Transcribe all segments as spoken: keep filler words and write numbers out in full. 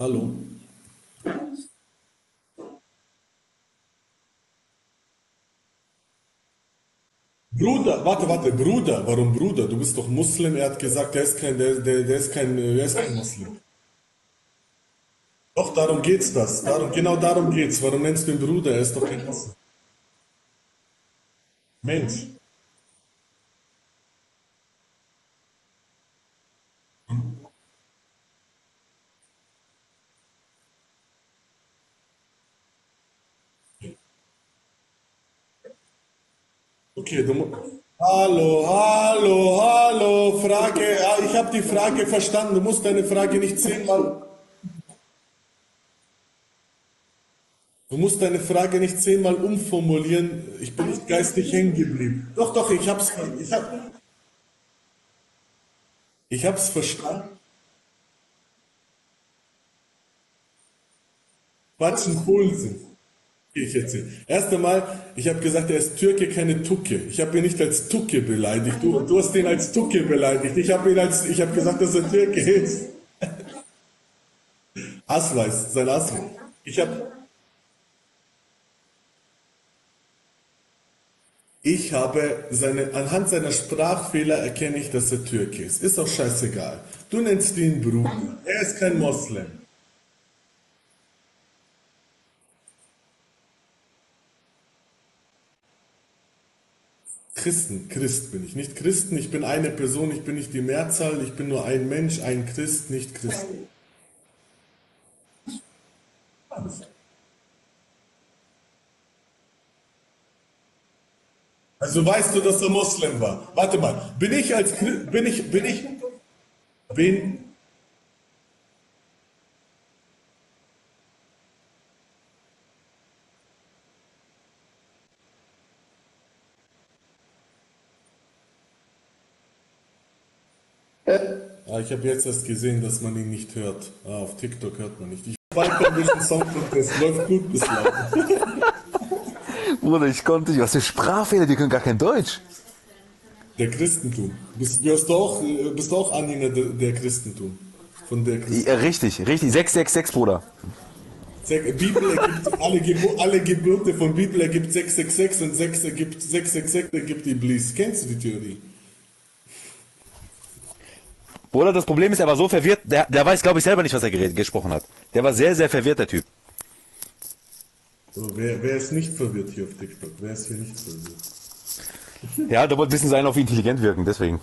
Hallo. Bruder, warte, warte, Bruder, warum Bruder? Du bist doch Muslim, er hat gesagt, der ist kein, der, der, der ist kein, der ist kein Muslim. Doch, darum geht's das. Darum, genau darum geht's. Warum nennst du ihn Bruder? Er ist doch kein Muslim. Mensch. Okay, du mu- Hallo, hallo, hallo, Frage. Ah, ich habe die Frage verstanden. Du musst deine Frage nicht zehnmal, du musst deine Frage nicht zehnmal umformulieren. Ich bin nicht geistig hängen geblieben. Doch, doch, ich hab's, ich hab, ich hab's verstanden. Quatschen, Pulsen. Ich erzähle. Erst einmal, ich habe gesagt, er ist Türke, keine Tucke. Ich habe ihn nicht als Tucke beleidigt. Du, du hast ihn als Tucke beleidigt. Ich habe ihn als, ich habe gesagt, dass er Türke ist. Asweis, sein Asweis. Ich habe, ich habe seine, anhand seiner Sprachfehler erkenne ich, dass er Türke ist. Ist auch scheißegal. Du nennst ihn Bruder. Er ist kein Moslem. Christen, Christ bin ich. Nicht Christen, ich bin eine Person, ich bin nicht die Mehrzahl, ich bin nur ein Mensch, ein Christ, nicht Christen. Also weißt du, dass er Moslem war? Warte mal, bin ich als Chri- bin ich bin ich bin ah, ich habe jetzt erst gesehen, dass man ihn nicht hört. Ah, auf TikTok hört man nicht. Ich weiter ein bisschen Song Contest, läuft gut bislang. Bruder, ich konnte nicht. Was für Sprachfehler, die können gar kein Deutsch. Der Christentum. Bist, bist du auch äh, bist du auch Anhänger der, der Christentum? Von der Ja, Christen. richtig, richtig. sechs sechs sechs, Bruder. Sech- Bibel ergibt alle, Gebo alle Gebote von Bibel ergibt sechs sechs sechs und sechs ergibt sechs sechs sechs ergibt Iblis. Kennst du die Theorie? Bruder, das Problem ist, er war so verwirrt, der, der weiß, glaube ich, selber nicht, was er geredet, gesprochen hat. Der war sehr, sehr verwirrt, der Typ. So, wer, wer ist nicht verwirrt hier auf TikTok? Wer ist hier nicht verwirrt? Ja, der wollte ein bisschen sein auf intelligent wirken, deswegen.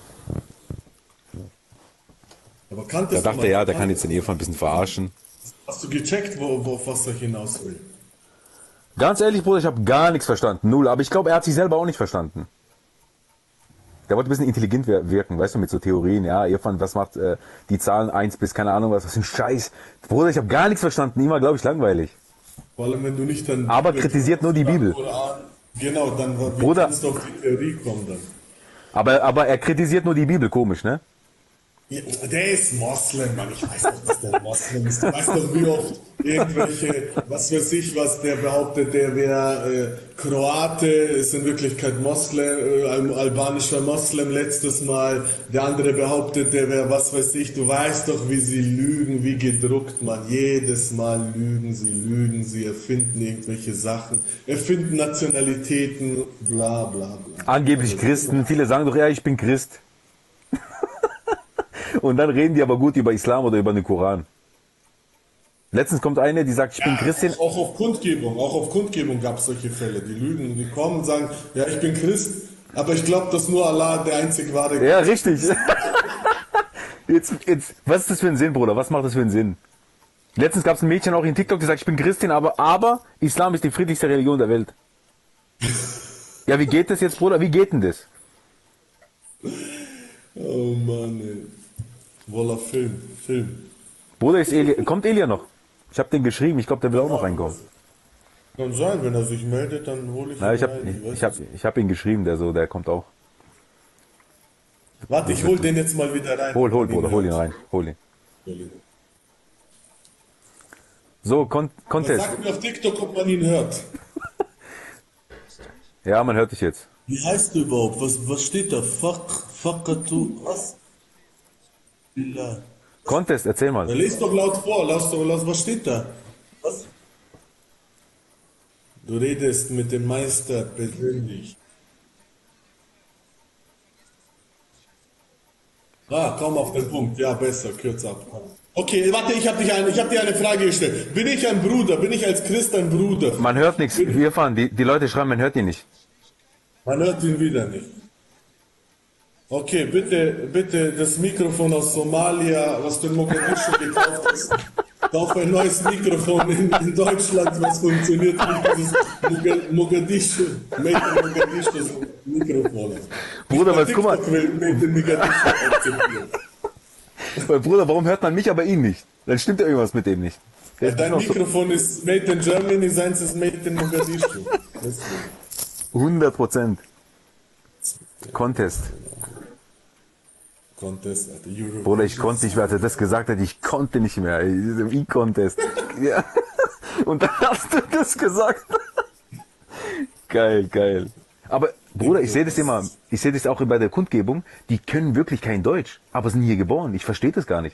Aber Da kanntest du dachte mal, er, ja, der kann kan- jetzt den Ehemann ein bisschen verarschen. hast du gecheckt, wo, wo, auf was er hinaus will? Ganz ehrlich, Bruder, ich habe gar nichts verstanden. Null. Aber ich glaube, er hat sich selber auch nicht verstanden. Der wollte ein bisschen intelligent wir- wirken, weißt du, mit so Theorien. Ja, Irfan, was macht äh, die Zahlen eins bis keine Ahnung was, was für ein Scheiß. Bruder, ich habe gar nichts verstanden. Immer, glaube ich, langweilig. Vor allem, wenn du nicht dann Aber Bibel kritisiert nur kennst die oder Bibel. Koran. Genau, dann wie Bruder, kannst du auf die Theorie kommen dann? aber, aber er kritisiert nur die Bibel, komisch, ne? Ja, der ist Moslem, Mann. Ich weiß doch, dass der Moslem ist. Du weißt doch, wie oft irgendwelche, was weiß ich, was der behauptet, der wäre äh, Kroate, ist in Wirklichkeit Moslem, äh, ein albanischer Moslem letztes Mal. Der andere behauptet, der wäre, was weiß ich. Du weißt doch, wie sie lügen, wie gedruckt, Mann. Jedes Mal lügen sie, lügen sie, erfinden irgendwelche Sachen, erfinden Nationalitäten, bla bla bla. Angeblich Also, Christen, viele sagen doch, ja, ich bin Christ. Und dann reden die aber gut über Islam oder über den Koran. Letztens kommt eine, die sagt, ich bin ja, Christin. auch, auch auf Kundgebung, auch auf Kundgebung gab es solche Fälle. Die lügen, die kommen und sagen, ja, ich bin Christ, aber ich glaube, dass nur Allah der einzig wahre Ja, Gott ist. richtig. Jetzt, jetzt, was ist das für ein Sinn, Bruder? Was macht das für einen Sinn? Letztens gab es ein Mädchen auch in TikTok, die sagt, ich bin Christin, aber, aber Islam ist die friedlichste Religion der Welt. Ja, wie geht das jetzt, Bruder? Wie geht denn das? Oh Mann, ey. Voila, Film, Film. Bruder, ist Elia, kommt Elia noch? Ich habe den geschrieben, ich glaube, der will auch noch Ja, reinkommen. kann sein, wenn er sich meldet, dann hole ich Na, ihn ich habe rein. Ich ich weiß hab, es nicht. ich hab ihn geschrieben, der so, der kommt auch. Warte, ich hol den jetzt mal wieder rein, Hol, ob hol, man ihn Bruder, hol ihn hört. rein, hol ihn. So, Con Aber Contest. sag mir auf TikTok, ob man ihn hört. Ja, man hört dich jetzt. Wie heißt du überhaupt? Was, was steht da? Fak, Fakatu, was? Billah. Contest, erzähl mal. Ja, lies doch laut vor, lass doch, lass, was steht da? Was? Du redest mit dem Meister persönlich. Ah, komm auf den Punkt. Ja, besser, kürz ab. Okay, warte, ich habe dich eine, ich hab dir eine Frage gestellt. Bin ich ein Bruder? Bin ich als Christ ein Bruder? Man hört nichts. Wir fahren, die, die Leute schreiben, man hört ihn nicht. Man hört ihn wieder nicht. Okay, bitte, bitte das Mikrofon aus Somalia, was du in Mogadischu gekauft hast. Kauf ein neues Mikrofon in, in Deutschland, was funktioniert nicht. Dieses Moga- Mogadischu, Made in Mogadischu so Mikrofon. Bruder, Nicht was, guck mal. TikTok will Made in Mogadischu akzeptieren. Weil, Bruder, warum hört man mich, aber ihn nicht? Dann stimmt ja irgendwas mit dem nicht. Der ist Dein noch so Mikrofon ist Made in Germany, seins ist Made in Mogadischu. Deswegen. hundert Prozent. Contest. Contest, Alter. Eurovision. Bruder, ich konnte nicht mehr, als er das gesagt hat, ich konnte nicht mehr. Wie Contest. Ja. Und dann hast du das gesagt. Geil, geil. Aber Bruder, ich sehe das immer, ich sehe das auch bei der Kundgebung, die können wirklich kein Deutsch, aber sind hier geboren. Ich verstehe das gar nicht.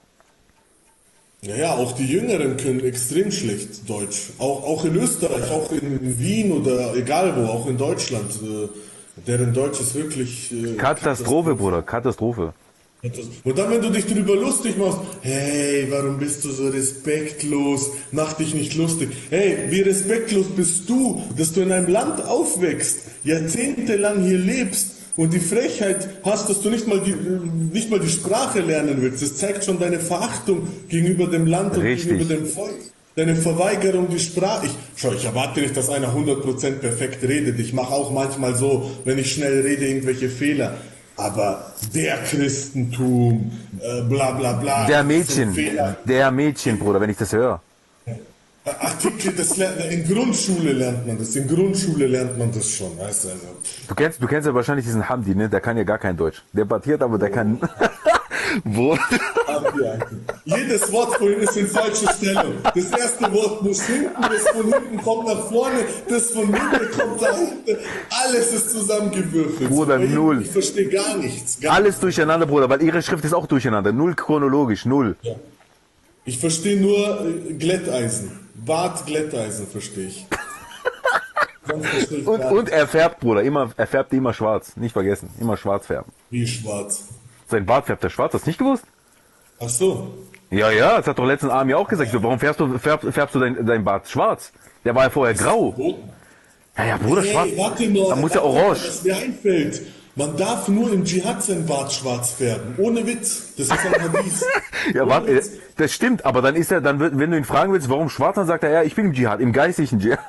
Ja, ja, auch die Jüngeren können extrem schlecht Deutsch. Auch, auch in Österreich, auch in Wien oder egal wo, auch in Deutschland. Äh, deren Deutsch ist wirklich... Äh, Katastrophe, Bruder, Katastrophe. Und dann, wenn du dich drüber lustig machst, hey, warum bist du so respektlos? Mach dich nicht lustig. Hey, wie respektlos bist du, dass du in einem Land aufwächst, jahrzehntelang hier lebst und die Frechheit hast, dass du nicht mal die, nicht mal die Sprache lernen willst. Das zeigt schon deine Verachtung gegenüber dem Land und Richtig. gegenüber dem Volk. Deine Verweigerung, die Sprache. Ich, schau, ich erwarte nicht, dass einer hundert Prozent perfekt redet. Ich mache auch manchmal so, wenn ich schnell rede, irgendwelche Fehler. Aber der Christentum, äh, bla bla bla. Der so Mädchen, Fehler. der Mädchen, Bruder, wenn ich das höre. Artikel, das lernt, in Grundschule lernt man das. In Grundschule lernt man das schon. Weißt du, also. Du kennst, du kennst ja wahrscheinlich diesen Hamdi, ne? Der kann ja gar kein Deutsch. Der debattiert, aber der kann... Bruder. Jedes Wort von ihm ist in falscher Stellung. Das erste Wort muss hinten, das von hinten kommt nach vorne, das von hinten kommt nach hinten. Alles ist zusammengewürfelt. Bruder, Bei ihm, null. Ich verstehe gar nichts. Gar Alles durcheinander, Bruder, weil ihre Schrift ist auch durcheinander. Null chronologisch, null. Ja. Ich verstehe nur äh, Glätteisen. Bart Glätteisen verstehe ich. Sonst verstehe ich Und, gar und nicht. er färbt, Bruder, immer, er färbt immer schwarz. Nicht vergessen, immer schwarz färben. Wie schwarz. Sein Bart färbt er schwarz, hast du nicht gewusst? Ach so. Ja, ja, das hat doch letzten Army auch gesagt. So, warum färbst du, färbst, färbst du dein, dein Bart schwarz? Der war ja vorher grau. Ja, ja, Bruder, Hey, schwarz. warte mal, Dann muss ja warte mal, orange. was mir einfällt. Man darf nur im Dschihad sein Bart schwarz färben. Ohne Witz. Das ist ein Hadith. Ja, Ohne warte, Witz. das stimmt, aber dann ist er, dann wird, wenn du ihn fragen willst, warum schwarz, dann sagt er, ja, ich bin im Dschihad, im geistlichen Dschihad.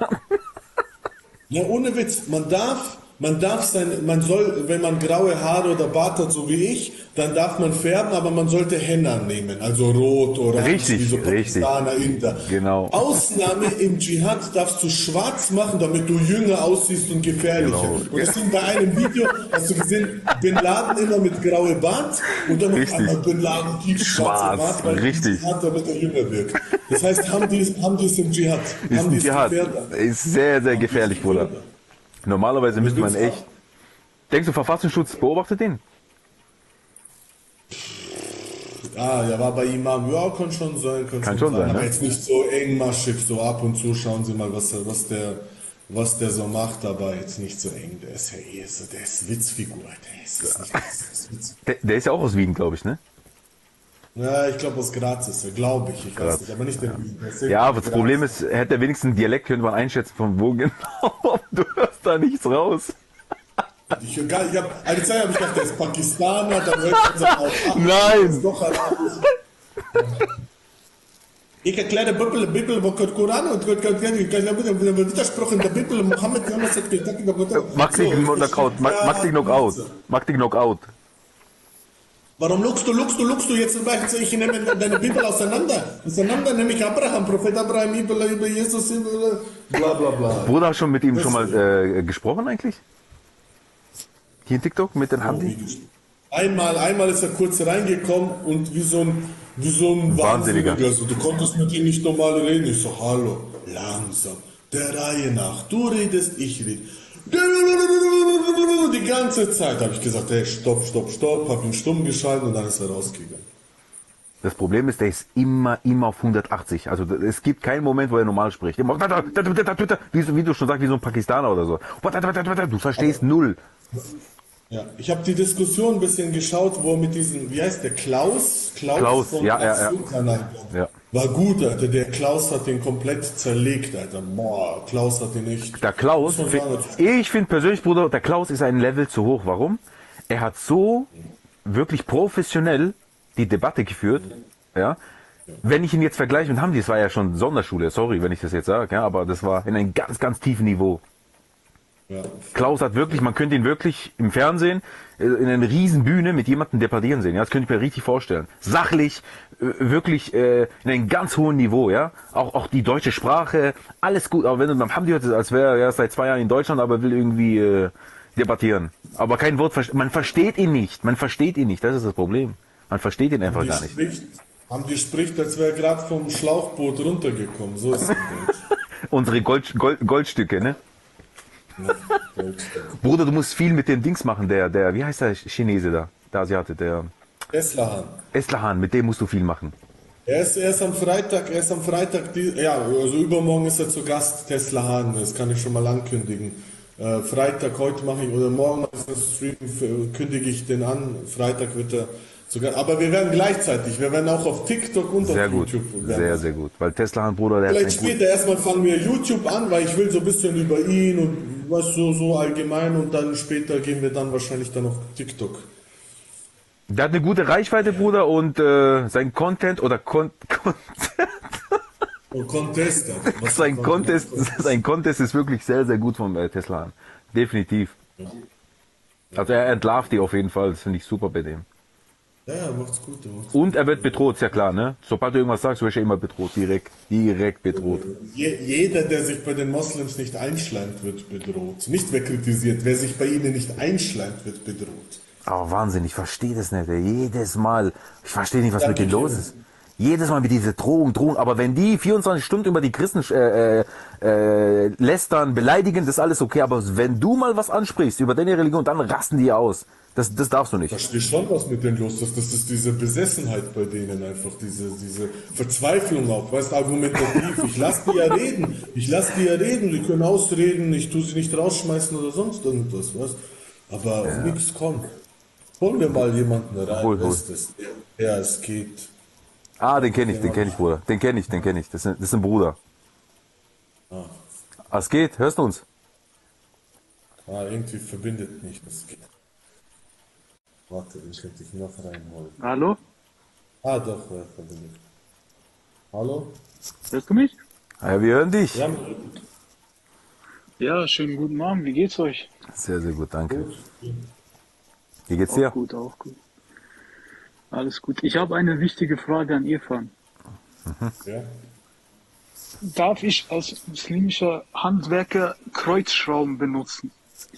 Ja, ohne Witz. Man darf, man darf sein, man soll, wenn man graue Haare oder Bart hat, so wie ich, dann darf man färben, aber man sollte Henna nehmen. Also rot oder Richtig, wie so richtig. Pakistaner, Inder. Genau. Ausnahme im Dschihad darfst du schwarz machen, damit du jünger aussiehst und gefährlicher. Genau. Und deswegen bei einem Video hast du gesehen, Bin Laden immer mit graue Bart und dann noch Richtig. einmal Bin Laden tief schwarze Schwarz, Bart, weil richtig. im Dschihad, damit er jünger wirkt. Das heißt, haben die, haben die es im Dschihad. Ist haben ein die es Dschihad. gefährdet. Ist sehr, sehr gefährlich, Bruder. Normalerweise müsste man echt. Denkst du, Verfassungsschutz beobachtet den? Ah, ja, war bei Imam. Ja, kann schon sein. Kann, Kann schon sein, Aber ne? jetzt nicht so engmaschig, so ab und zu schauen Sie mal, was, er- was, der, was der so macht, aber jetzt nicht so eng. Der ist ja eh so, der ist Witzfigur. Der ist, ist nicht, das ist Witz. Der, der ist ja auch aus Wien, glaube ich, ne? Ja, ich glaube aus Graz ist er, glaube ich. Ich Graz, weiß nicht, aber nicht der Wien. Der ist Ja, aber das Graz. Problem ist, hätte er wenigstens einen Dialekt, könnte man einschätzen, von wo genau. Du hörst da nichts raus. Ich, ich hab, eine Zeit habe ich gedacht, der ist Pakistaner, dann hört man so auf. Nein. Das ist doch Arabisch. Ich erkläre Bibel, Bibel, wo Gott Koran und Gott Widerspruch in der Bibel, Mohammed Jonas hat gesagt, Mach dich Knockout, mach, mach dich Knockout, mach dich Knockout. Warum lugst du, lugst du, lugst du? Jetzt ich nehme deine Bibel auseinander. Auseinander nehme ich Abraham, Prophet Abraham, Bibel über Jesus, bla bla bla. Bruder, hast du schon mit ihm schon mal äh, gesprochen eigentlich? Hier in TikTok mit den Hamdi? Einmal, einmal ist er kurz reingekommen und wie so ein, wie so ein Wahnsinniger. Wahnsinniger. Also, du konntest mit ihm nicht normal reden. Ich so, hallo, langsam, der Reihe nach. Du redest, ich rede. Die ganze Zeit habe ich gesagt, hey, stopp, stopp, stopp, habe ihn stumm geschaltet und dann ist er rausgegangen. Das Problem ist, der ist immer, immer auf hundertachtzig. Also es gibt keinen Moment, wo er normal spricht. Immer, wie, so- wie du schon sagst, wie so ein Pakistaner oder so. Du verstehst null. Ja, ich habe die Diskussion ein bisschen geschaut, wo mit diesem, wie heißt der, Klaus? Klaus, Klaus, vom ja, ja, ja. Action-Kanal. Ja. War gut, Alter. Der Klaus hat den komplett zerlegt, Alter. Boah, Klaus hat den echt. Der Klaus, Muss man sagen, ich finde persönlich, Bruder, der Klaus ist ein Level zu hoch. Warum? Er hat so wirklich professionell die Debatte geführt, ja. Wenn ich ihn jetzt vergleiche mit Hamdi, das war ja schon Sonderschule, sorry, wenn ich das jetzt sage, ja, aber das war in einem ganz, ganz tiefen Niveau. ja. Klaus hat wirklich, man könnte ihn wirklich im Fernsehen äh, in einer riesen Bühne mit jemandem debattieren sehen. Ja, das könnte ich mir richtig vorstellen. Sachlich, äh, wirklich äh, in einem ganz hohen Niveau, ja. Auch auch die deutsche Sprache, alles gut. Aber wenn du beim Hamdi hörst, als wäre er seit zwei Jahren in Deutschland, aber will irgendwie äh, debattieren. Aber kein Wort, ver- man versteht ihn nicht. Man versteht ihn nicht. Das ist das Problem. Man versteht ihn einfach Die gar nicht. spricht, haben die spricht, als wäre gerade vom Schlauchboot runtergekommen. So ist es in Deutsch. Unsere Gold, Gold, Goldstücke, ne? Ja, Deutsch. Bruder, du musst viel mit dem Dings machen, der, der, wie heißt der Chinese da? Der Asiate, der Teslahan. Eslahan, mit dem musst du viel machen. Er ist, er ist am Freitag, er ist am Freitag, die, ja, also übermorgen ist er zu Gast, Tesla Hahn, das kann ich schon mal ankündigen. Äh, Freitag, heute mache ich, oder morgen ist das Stream, f- kündige ich den an, Freitag wird er zu Gast, aber wir werden gleichzeitig, wir werden auch auf TikTok und Sehr auf gut, YouTube werden. sehr, sehr gut. Weil Tesla, Bruder, der Vielleicht hat einen guten, später erstmal fangen wir YouTube an, weil ich will so ein bisschen über ihn und was so, so allgemein und dann später gehen wir dann wahrscheinlich dann auf TikTok. der hat eine gute Reichweite, Bruder, und äh, sein Content oder Kon Kon Und Contest. dann. Was sein für Contest, sein Contest ist wirklich sehr, sehr gut von äh, Tesla. Definitiv. Also er entlarvt die auf jeden Fall, das finde ich super bei dem. Ja, ja, macht's gut. er macht's Und er wird bedroht, ist ja klar, ne? Sobald du irgendwas sagst, wirst du immer bedroht, direkt, direkt bedroht. Je, jeder, der sich bei den Moslems nicht einschleimt, wird bedroht. Nicht wer kritisiert, wer sich bei ihnen nicht einschleimt, wird bedroht. Aber Wahnsinn, ich verstehe das nicht, ey. Jedes Mal. Ich verstehe nicht, was Ja, mit denen mit los dir. ist. Jedes Mal mit dieser Drohung, Drohung. Aber wenn die vierundzwanzig Stunden über die Christen äh, äh, äh, lästern, beleidigen, das ist alles okay. Aber wenn du mal was ansprichst über deine Religion, dann rasten die aus. Das, das darfst du nicht. Ich verstehe schon, was mit denen los ist. Das ist diese Besessenheit bei denen einfach, diese, diese Verzweiflung auch, weißt du, argumentativ. Ich lass die ja reden, ich lass die ja reden, die können ausreden, ich tue sie nicht rausschmeißen oder sonst irgendwas, weißt du. Aber ja. Nichts kommt. Holen wir mal jemanden rein, Hol, hol. weißt du. Ja, es geht. Ah, den kenne ich, den kenne ich, Bruder. Den kenne ich, den kenne ich. Das ist, das ist ein Bruder. Ah, Was geht? Hörst du uns? ah, irgendwie verbindet mich das. Warte, den könnte ich noch reinholen. Hallo? Ah, doch, ja, verbindet. Hallo? Hörst du mich? Ja, wir hören dich. Ja, Ja, schönen guten Morgen. Wie geht's euch? Sehr, sehr gut, danke. Wie geht's Auch dir? gut, auch gut. Alles gut. Ich habe eine wichtige Frage an Irfan. ja. Darf ich als muslimischer Handwerker Kreuzschrauben benutzen?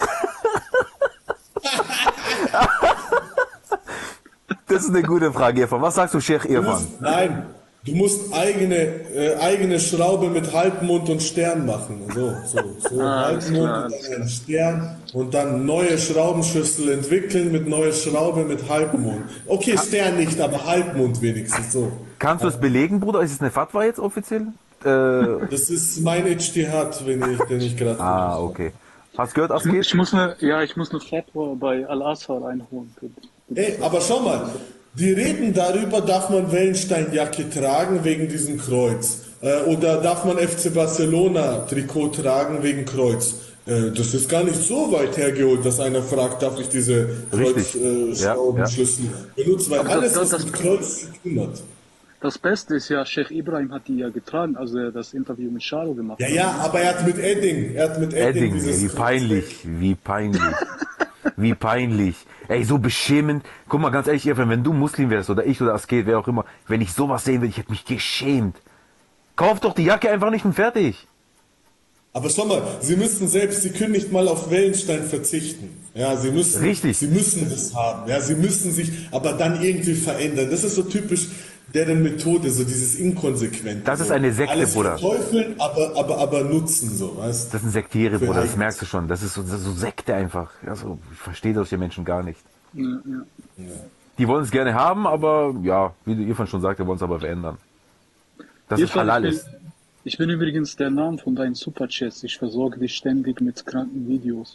Das ist eine gute Frage, Irfan. Was sagst du, Sheikh Du Irfan? musst, nein, du musst eigene, äh, eigene Schraube mit Halbmond und Stern machen. So, so, so. Ah, alles Halbmond klar, und alles dann einen Stern und dann neue Schraubenschüssel entwickeln mit neuer Schraube mit Halbmond. Okay, Stern nicht, aber Halbmond wenigstens so. Kannst du es belegen, Bruder? Ist es eine Fatwa jetzt offiziell? Äh, Das ist mein Ijtihad, wenn ich, den ich gerade. ah, okay. Hast du gehört, was Ich, mu- geht? ich muss eine, ja, ich muss eine Fatwa bei Al-Azhar einholen. Ey, aber schau mal, die reden darüber, darf man Wellensteinjacke tragen wegen diesem Kreuz? Äh, oder darf man F C Barcelona Trikot tragen wegen Kreuz? Äh, das ist gar nicht so weit hergeholt, dass einer fragt, darf ich diese Richtig. Kreuzschraubenschlüssel äh, Ja, Schraubenschlüssel benutzen? Weil Aber alles, das- was das- mit Kreuz zu tun hat. Das Beste ist ja, Sheikh Ibrahim hat die ja getragen, also er das Interview mit Sharo gemacht Ja, hat. ja, aber er hat mit Edding, er hat mit Edding, Edding, dieses wie Kreuz- peinlich, wie peinlich, wie peinlich. Ey, so beschämend. Guck mal, ganz ehrlich, Irfan, wenn du Muslim wärst oder ich oder Asket, wer auch immer, wenn ich sowas sehen würde, ich hätte mich geschämt. Kauf doch die Jacke einfach nicht und fertig. Aber schau mal, sie müssen selbst, sie können nicht mal auf Wellenstein verzichten. Ja, sie müssen, Richtig. sie müssen das haben. Ja, sie müssen sich aber dann irgendwie verändern. Das ist so typisch deren Methode, so dieses Inkonsequente. Das ist so. eine Sekte, Alles Bruder. verteufeln, aber, aber, aber nutzen, so, weißt Das sind Sektiere, Für Bruder, das Eigens- merkst du schon. Das ist so, das ist so Sekte einfach. Also, ich verstehe solche Menschen gar nicht. Ja, ja. Ja. Die wollen es gerne haben, aber ja, wie der Irfan schon sagte, wollen es aber verändern. Dass es Irfan, halal ich ist. bin, ich bin übrigens der Name von deinen Superchats. Ich versorge dich ständig mit kranken Videos.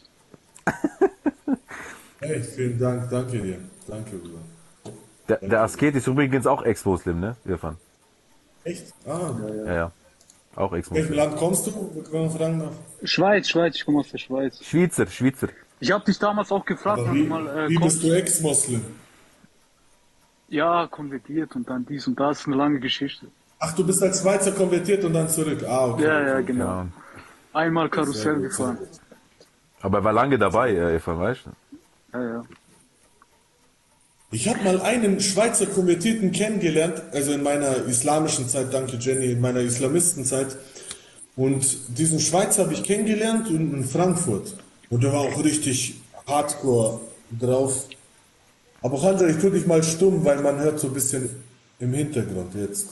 Hey, vielen Dank, danke dir. Danke, Bruder. Der, der Asket ist übrigens auch Ex-Muslim, ne, Irfan? Echt? Ah, Ja, ja. Auch welchem Ex-Muslim. Land kommst du, wenn man fragen darf? Schweiz, Schweiz, ich komme aus der Schweiz. Schweizer, Schweizer. Ich habe dich damals auch gefragt, Aber wann du wie, mal äh, wie kommst. bist du Ex-Moslem? Ja, konvertiert und dann dies und das, eine lange Geschichte. Ach, du bist als Schweizer konvertiert und dann zurück. Ah, okay. Ja, ja, okay. genau. Ja. Einmal Sehr Karussell gut, sehr gefahren. gut. Aber er war lange dabei, äh, Irfan, weißt du? Ja, ja. Ich habe mal einen Schweizer Konvertierten kennengelernt, also in meiner islamischen Zeit, danke Jenny, in meiner Islamistenzeit. Und diesen Schweizer habe ich kennengelernt in, in Frankfurt. Und der war auch richtig hardcore drauf. Aber Hansa, ich tue dich mal stumm, weil man hört so ein bisschen im Hintergrund jetzt.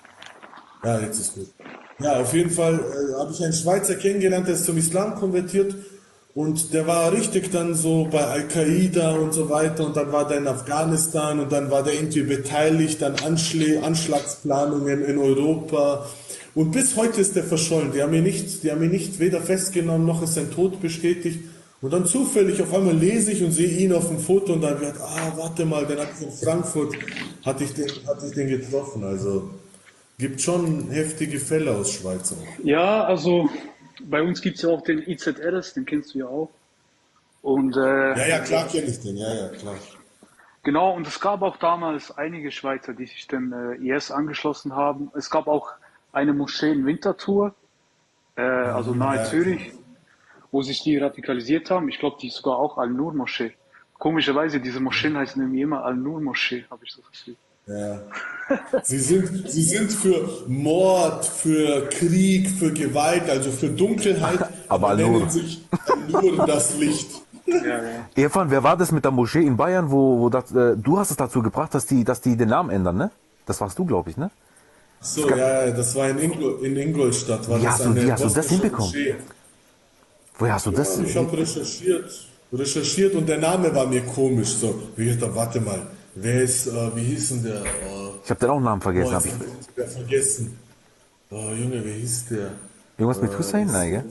Ja, jetzt ist gut. Ja, auf jeden Fall äh, habe ich einen Schweizer kennengelernt, der ist zum Islam konvertiert. Und der war richtig dann so bei Al-Qaida und so weiter. Und dann war der in Afghanistan und dann war der irgendwie beteiligt an Anschlä Anschlagsplanungen in Europa. Und bis heute ist der verschollen. Die haben ihn nicht, die haben ihn nicht weder festgenommen, noch ist sein Tod bestätigt. Und dann zufällig auf einmal lese ich und sehe ihn auf dem Foto und dann wird, ah, warte mal, den hatte ich in Frankfurt, hatte ich den, hatte ich den getroffen. Also gibt schon heftige Fälle aus Schweiz. Ja, also bei uns gibt es ja auch den I Z R S, den kennst du ja auch. Und äh, Ja, ja, klar kenne ich den, ja, ja, klar. genau, und es gab auch damals einige Schweizer, die sich dem äh, I S angeschlossen haben. Es gab auch eine Moschee in Winterthur, äh, also nahe ja. Zürich, wo sich die radikalisiert haben. Ich glaube, die ist sogar auch Al-Nur-Moschee. Komischerweise, diese Moscheen heißen irgendwie immer Al-Nur-Moschee, habe ich so das Gefühl. Ja. Sie sind, sie sind für Mord, für Krieg, für Gewalt, also für Dunkelheit, Aber aber Al-Nur. nennen sich nur das Licht. Ja, ja. Irfan, wer war das mit der Moschee in Bayern, wo, wo das, äh, du hast es dazu gebracht, dass die, dass die den Namen ändern, ne? Das warst du, glaube ich, ne? So, ja, ja, das war in, Ingol, in Ingolstadt. War Wie das hast du- eine wie hast du das bosnische hinbekommen? Moschee. Woher hast du das? Ich habe recherchiert, recherchiert und der Name war mir komisch. So, ich dachte, warte mal, wer ist, äh, wie hieß denn der? Äh, Ich habe den auch Namen oh, vergessen. Hab jetzt ich. hab ich wieder vergessen. Oh, Junge, wie hieß der? Irgendwas mit Hussein? Nein, gell?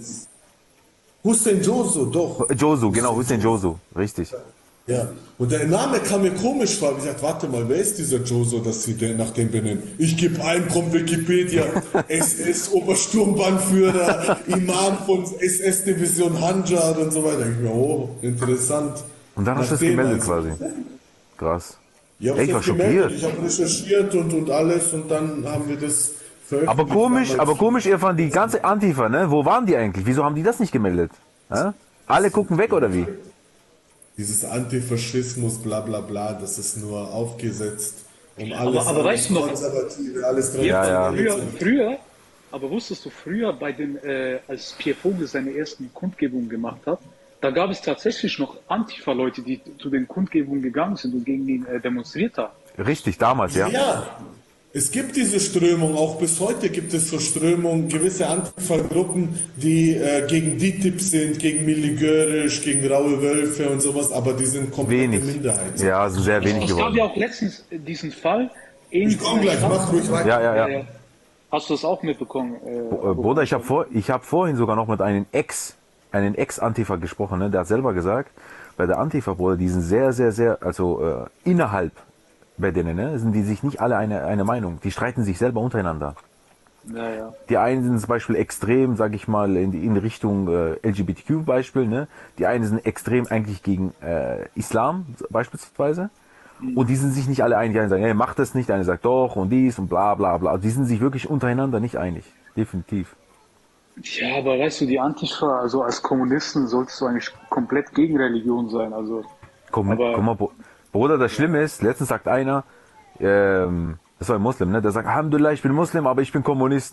Hussein Joso, doch. Josu, genau, Hussein Josu, richtig. Ja, und der Name kam mir komisch vor. Ich sagte, warte mal, wer ist dieser Joso, dass sie den nach dem benennen? Ich gebe ein, kommt Wikipedia, S S-Obersturmbannführer, Imam von S S-Division Hanjar und so weiter. Ich mir, oh, interessant. Und dann hast du es Nachdem gemeldet also- quasi. Krass. Ich habe Ey, ich war schockiert. Ich habe recherchiert und, und alles und dann haben wir das veröffentlicht. Aber komisch, damals. aber komisch, Irfan, die ganze Antifa, ne? Wo waren die eigentlich? Wieso haben die das nicht gemeldet? Hä? Alle gucken weg, oder wie? Dieses Antifaschismus, bla bla bla, das ist nur aufgesetzt, um alles aber weißt du noch- Konservative, alles dran Ja, ja. Früher, früher, aber wusstest du früher, bei den, äh, als Pierre Vogel seine ersten Kundgebungen gemacht hat, da gab es tatsächlich noch Antifa-Leute, die zu den Kundgebungen gegangen sind und gegen ihn äh, demonstriert haben. Richtig, damals, ja. Ja, es gibt diese Strömung, auch bis heute gibt es so Strömungen, gewisse Antifa-Gruppen, die äh, gegen D I T I B sind, gegen Milli Görisch, gegen Raue Wölfe und sowas, aber die sind komplett Wenig. Minderheit. Ja, also sehr wenig Es gab geworden. ja auch letztens äh, diesen Fall. Ich komm gleich, mach ruhig weiter. Ja, ja, Ja, ja. ja. Hast du das auch mitbekommen? Äh, Äh, Bruder, ich habe vor, ich hab vorhin sogar noch mit einem Ex, einen Ex-Antifa gesprochen, ne? Der hat selber gesagt, bei der Antifa, Bruder, die sind sehr, sehr, sehr, also äh, innerhalb bei denen, ne, sind die sich nicht alle eine, eine Meinung. Die streiten sich selber untereinander. ja, ja. Die einen sind zum Beispiel extrem, sage ich mal, in, die, in Richtung äh, L G B T Q-Beispiel, ne? Die einen sind extrem eigentlich gegen äh, Islam beispielsweise. Und die sind sich nicht alle einig. Die einen sagen, hey, mach das nicht, der eine sagt doch und dies und bla bla bla. Die sind sich wirklich untereinander nicht einig. Definitiv. Ja, aber weißt du, die Antifa, also als Kommunisten solltest du eigentlich komplett gegen Religion sein. Also Komm, Aber- komm mal, Bro- Bruder, das Schlimme ist, letztens sagt einer, ähm, das war ein Muslim, ne? Der sagt, Alhamdulillah, ich bin Muslim, aber ich bin Kommunist.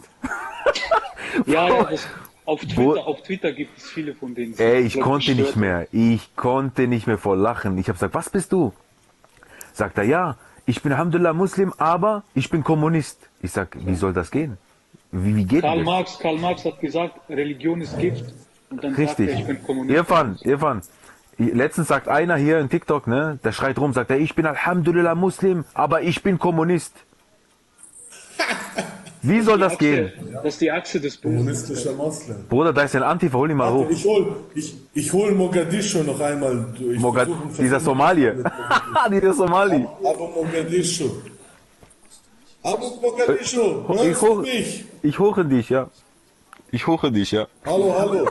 ja, ja das, auf, Wo- Twitter, auf Twitter gibt es viele von denen. die Ey, ich komplett konnte nicht gestört mehr. Ich konnte nicht mehr vor Lachen. Ich habe gesagt, was bist du? Sagt er, ja, ich bin Alhamdulillah Muslim, aber ich bin Kommunist. Ich sag, wie soll das gehen? Wie, wie geht Karl das? Marx, Karl Marx hat gesagt, Religion ist Gift. Und dann sagt Richtig. er, ich bin Kommunist. Irfan, Irfan, Letztens sagt einer hier in TikTok, ne, der schreit rum, sagt er, ich bin Alhamdulillah Muslim, aber ich bin Kommunist. Wie soll das gehen? Das ist die Achse des Bösen. Kommunistischer Moslem. Bruder, da ist ein Antifa, hol ihn mal hoch. Ich hol, ich, ich hol Mogadischu noch einmal durch. Mogad dieser Somalie. dieser Somali. Aber Mogadischu. Aber Mogadischu, Ich, hörst du hoch, mich? ich hoche dich, ja. Ich hoche dich, ja. Hallo, hallo.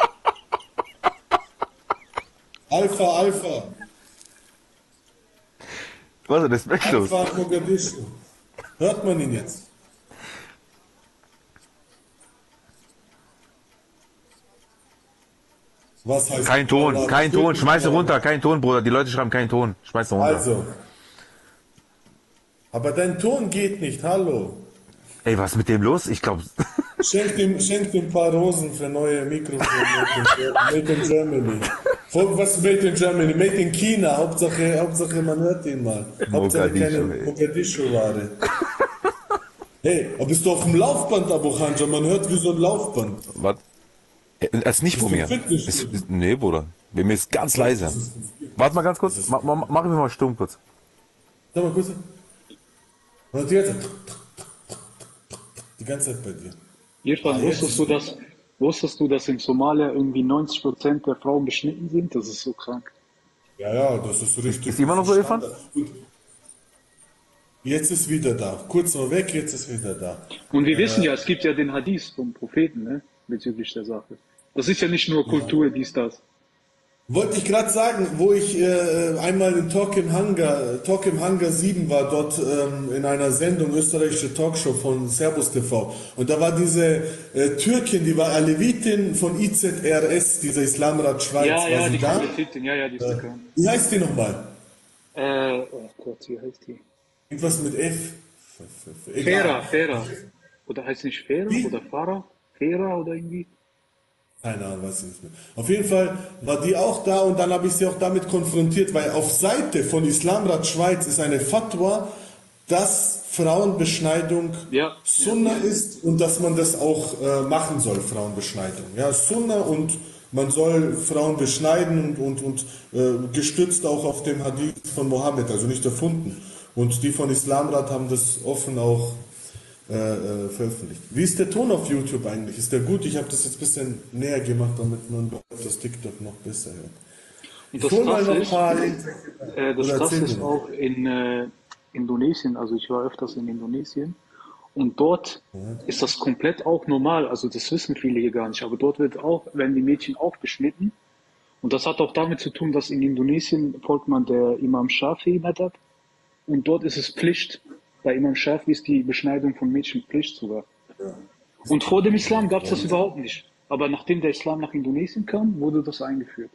Alpha, Alpha. Was ist respektlos? Alpha Mogadischu. Hört man ihn jetzt? Was heißt Kein Ton, Allah? kein Ton, schmeiß ihn runter, kein Ton, Bruder. Die Leute schreiben kein Ton. Schmeiß ihn runter. Also. Aber dein Ton geht nicht, hallo. Ey, was ist mit dem los? Ich glaube. Schenk ihm, schenk ihm ein paar Rosen für neue Mikrofone. Made in Germany. Was Made in Germany? Made in China. Hauptsache, Hauptsache man hört ihn mal. Hauptsache keine Mogadischu-Ware. Hey, aber bist du auf dem Laufband, Abu Khanja? Man hört wie so ein Laufband. Was? Er ist nicht von mir. Ist, ist, nee, Bruder. Bei mir ist ganz leise. Warte mal ganz kurz. Mach, mach, mach mir mal stumm kurz. Sag mal kurz. Und jetzt. Die ganze Zeit bei dir. Irfan, Ah, wusstest du, dass, wusstest du, dass in Somalia irgendwie neunzig Prozent der Frauen beschnitten sind? Das ist so krank. Ja, ja, das ist richtig. Ist immer noch so, Irfan? Jetzt ist wieder da. Kurz noch weg, jetzt ist wieder da. Und wir wissen ja, es gibt ja den Hadith vom Propheten, ne? Bezüglich der Sache. Das ist ja nicht nur Kultur, dies, das. Wollte ich gerade sagen, wo ich äh, einmal in Talk im Hangar, Talk im Hangar sieben war, dort ähm, in einer Sendung, österreichische Talkshow von Servus T V. Und da war diese äh, Türkin, die war Alevitin von I Z R S, dieser Islamrat Schweiz. Ja, war ja, sie die da? Konvertitin, ja, ja, die ist Äh, bekannt. Wie heißt die nochmal? Äh, oh Gott, wie heißt die? Irgendwas mit F. Egal. Fera, Fera. Oder heißt nicht Fera Wie? oder Farah? Fera oder irgendwie? Keine Ahnung, weiß ich nicht mehr. Auf jeden Fall war die auch da und dann habe ich sie auch damit konfrontiert, weil auf Seite von Islamrat Schweiz ist eine Fatwa, dass Frauenbeschneidung Ja. Sunna ist und dass man das auch äh, machen soll, Frauenbeschneidung. Ja, Sunna und man soll Frauen beschneiden und, und, und äh, gestützt auch auf dem Hadith von Mohammed, also nicht erfunden. Und die von Islamrat haben das offen auch Äh, äh, veröffentlicht. Wie ist der Ton auf YouTube eigentlich? Ist der gut? Ich habe das jetzt ein bisschen näher gemacht, damit man das TikTok noch besser hört. Und Ich das hol mal Krasse noch ein ist, paar Links. äh, das Oder Krasse erzähl ist mir. auch in äh, Indonesien, also ich war öfters in Indonesien und dort ist das komplett auch normal, also das wissen viele hier gar nicht, aber dort wird auch, werden die Mädchen auch beschnitten und das hat auch damit zu tun, dass in Indonesien folgt man der Imam Shafi'i Madhab und dort ist es Pflicht. Bei Imam Shafi'i ist die Beschneidung von Mädchen Pflicht sogar. Und vor dem Islam gab es das überhaupt nicht. Aber nachdem der Islam nach Indonesien kam, wurde das eingeführt.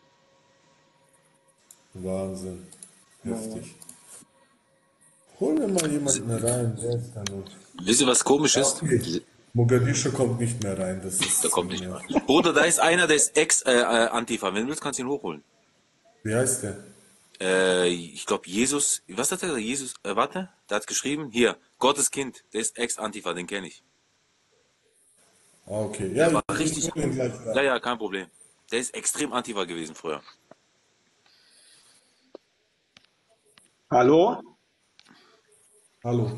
Wahnsinn. Heftig. Hol mir mal jemanden rein. Wer ist da noch? Wisst ihr, was komisch ist? Okay. Mogadischu kommt nicht mehr rein. Das ist Da kommt nicht mehr. Bruder, da ist einer, der ist Ex-Antifa. Wenn du willst, kannst du ihn hochholen. Wie heißt der? Äh, ich glaube, Jesus, was hat er? Jesus, äh, warte, der hat geschrieben, hier, Gottes Kind, der ist Ex-Antifa, den kenne ich. Ah, okay. Ja, war ich- richtig- ich hol ihn gleich rein. Ja, ja, kein Problem. Der ist extrem Antifa gewesen früher. Hallo? Hallo.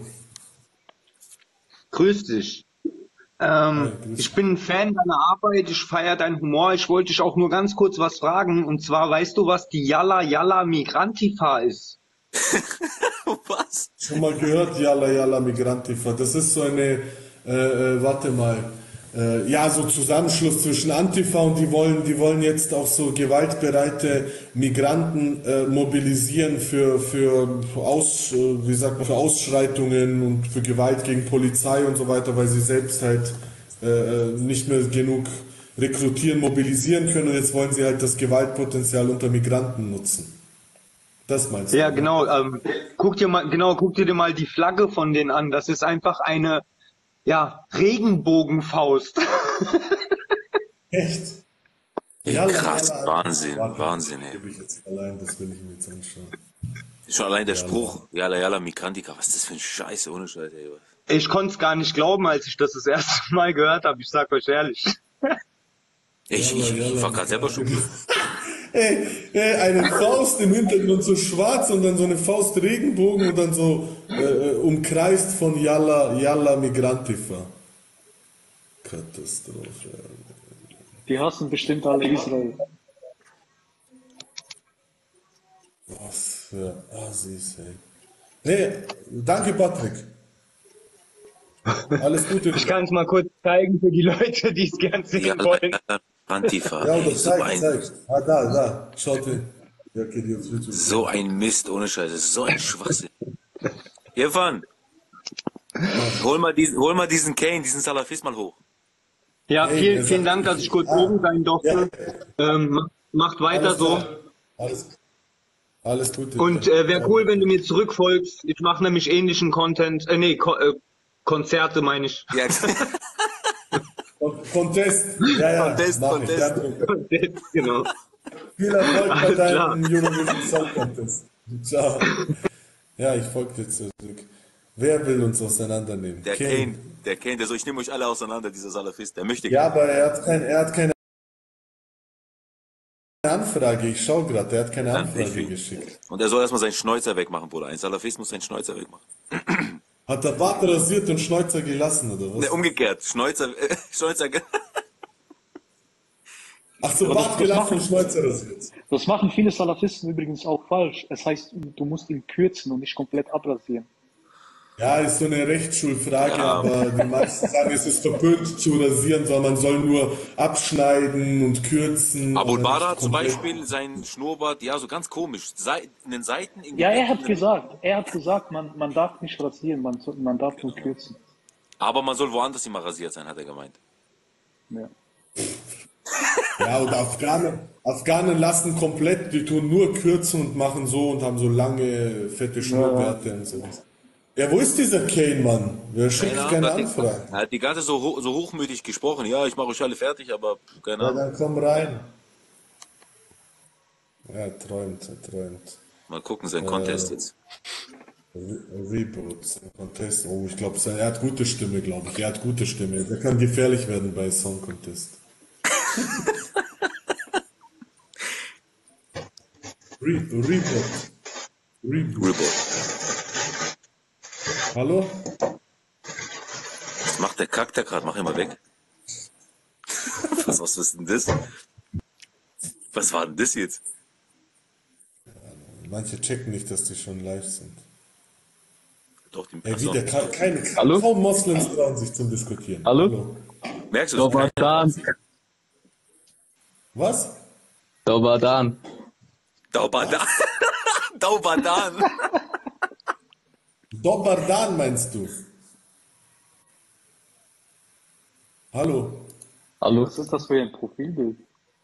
Grüß dich. Ähm, Hi, grüß ich bin ein Fan deiner Arbeit, ich feiere deinen Humor. Ich wollte dich auch nur ganz kurz was fragen. Und zwar, weißt du, was die Yalla Yalla Migrantifa ist? Was? Schon mal gehört, Yalla Yalla Migrantifa. Das ist so eine, äh, äh, warte mal, äh, ja, so Zusammenschluss zwischen Antifa und die wollen, die wollen jetzt auch so gewaltbereite Migranten äh, mobilisieren für, für Aus, äh, wie sagt man, für Ausschreitungen und für Gewalt gegen Polizei und so weiter, weil sie selbst halt äh, äh, nicht mehr genug rekrutieren, mobilisieren können und jetzt wollen sie halt das Gewaltpotenzial unter Migranten nutzen. Das meinst du? Ja, ne? genau. Ähm, guck dir mal, genau, guck dir mal die Flagge von denen an. Das ist einfach eine, ja, Regenbogenfaust. Echt? Ey, Yalla, krass, Yalla. Wahnsinn, Warte, Wahnsinn, das ey. gebe ich jetzt allein, das will ich mir jetzt anschauen. Schon allein der Spruch, Yalla Yalla Migrantika, was ist das für ein Scheiße, ohne Scheiße, ey. Ich konnte es gar nicht glauben, als ich das das erste Mal gehört habe. Ich sag euch ehrlich. Ich, ich, ich war gerade selber schon. Ey, ey, eine Faust im Hintergrund so schwarz und dann so eine Faust Regenbogen und dann so äh, umkreist von Yalla, Yalla Migrantifa. Katastrophe. Die hassen bestimmt alle Israel. Was für Assis, ey. Nee, danke Patrick. Alles Gute. Ich kann es mal kurz zeigen für die Leute, die es gern sehen Ja, wollen. Antifa. Ja, oder ey, so, zeig, ein, zeig. Ah, da, da. Schaut hin. Ja, okay, die auf YouTube. so ein Mist, ohne Scheiße. So ein Schwachsinn. Irfan, hol mal diesen, hol mal diesen Kane, diesen Salafist mal hoch. Ja, Ey, vielen, der vielen sagt- Dank, dass ich kurz Ah. oben sein durfte. Ähm, ma- macht weiter Alles so. klar. Alles, alles Gute. Und äh, wäre cool, wenn du mir zurückfolgst. Ich mache nämlich ähnlichen Content. Äh, nee, Ko äh, Konzerte meine ich. Ja, Contest. Ja, ja. Contest, mach Contest. Ich. Danke. Genau. Viel Erfolg bei Alles deinem Eurovision Song Contest. Ciao. Ja, ich folge dir zurück. Wer will uns auseinandernehmen? der Kane, der Kane, der so, ich nehme euch alle auseinander, dieser Salafist, der möchte Ja, aber er hat, kein, er hat keine Anfrage. Ich schaue gerade, er hat keine Anfrage viel. geschickt. Und er soll erstmal seinen Schnäuzer wegmachen, Bruder. Ein Salafist muss seinen Schnäuzer wegmachen. Hat der Bart rasiert und Schnäuzer gelassen, oder was? Ne, umgekehrt. Schnäuzer, äh, Schnäuzer. Ach so, Aber Bart das- das gelassen machen- und Schnäuzer rasiert. Das machen viele Salafisten übrigens auch falsch. Es heißt, du musst ihn kürzen und nicht komplett abrasieren. Ja, ist so eine Rechtsschulfrage, Ja. aber die meisten sagen, es ist verpönt zu rasieren, sondern man soll nur abschneiden und kürzen. Abu aber Bara nicht zum komplett. Beispiel, sein Schnurrbart, ja, so ganz komisch. Sei- In den Seiten. In Ja, er hat gesagt, er hat gesagt, man, man darf nicht rasieren, man, soll- man darf nur kürzen. Aber man soll woanders immer rasiert sein, hat er gemeint. Ja. Ja, und Afghanen, Afghanen lassen komplett, die tun nur kürzen und machen so und haben so lange, fette Schnurrbärte und so. Ja, wo ist dieser Kane, Mann? Wer schickt Keine keine Ahnung, Anfrage? Er hat die ganze so, ho so hochmütig gesprochen. Ja, ich mache euch alle fertig, aber keine Ja, Ahnung. dann komm rein. Ja, er träumt, er träumt. Mal gucken, sein Contest jetzt. Re- Reboot, Contest. Oh, ich glaube, er hat gute Stimme, glaube ich. Er hat gute Stimme. Der kann gefährlich werden bei Song Contest. Re Reboot. Reboot. Reboot. Hallo? Was macht der Kack da gerade? Mach ihn mal weg. was, was ist denn das? Was war denn das jetzt? Manche checken nicht, dass die schon live sind. Doch, die, Ey, achso. wieder, ka- keine, Hallo? kaum Moslems trauen sich zum Diskutieren. Hallo? Merkst du das? Dobadan. Was? Dobadan. Daubadan. Daubadan. Dobardan meinst du? Hallo? Hallo? Was ist das für ein Profilbild?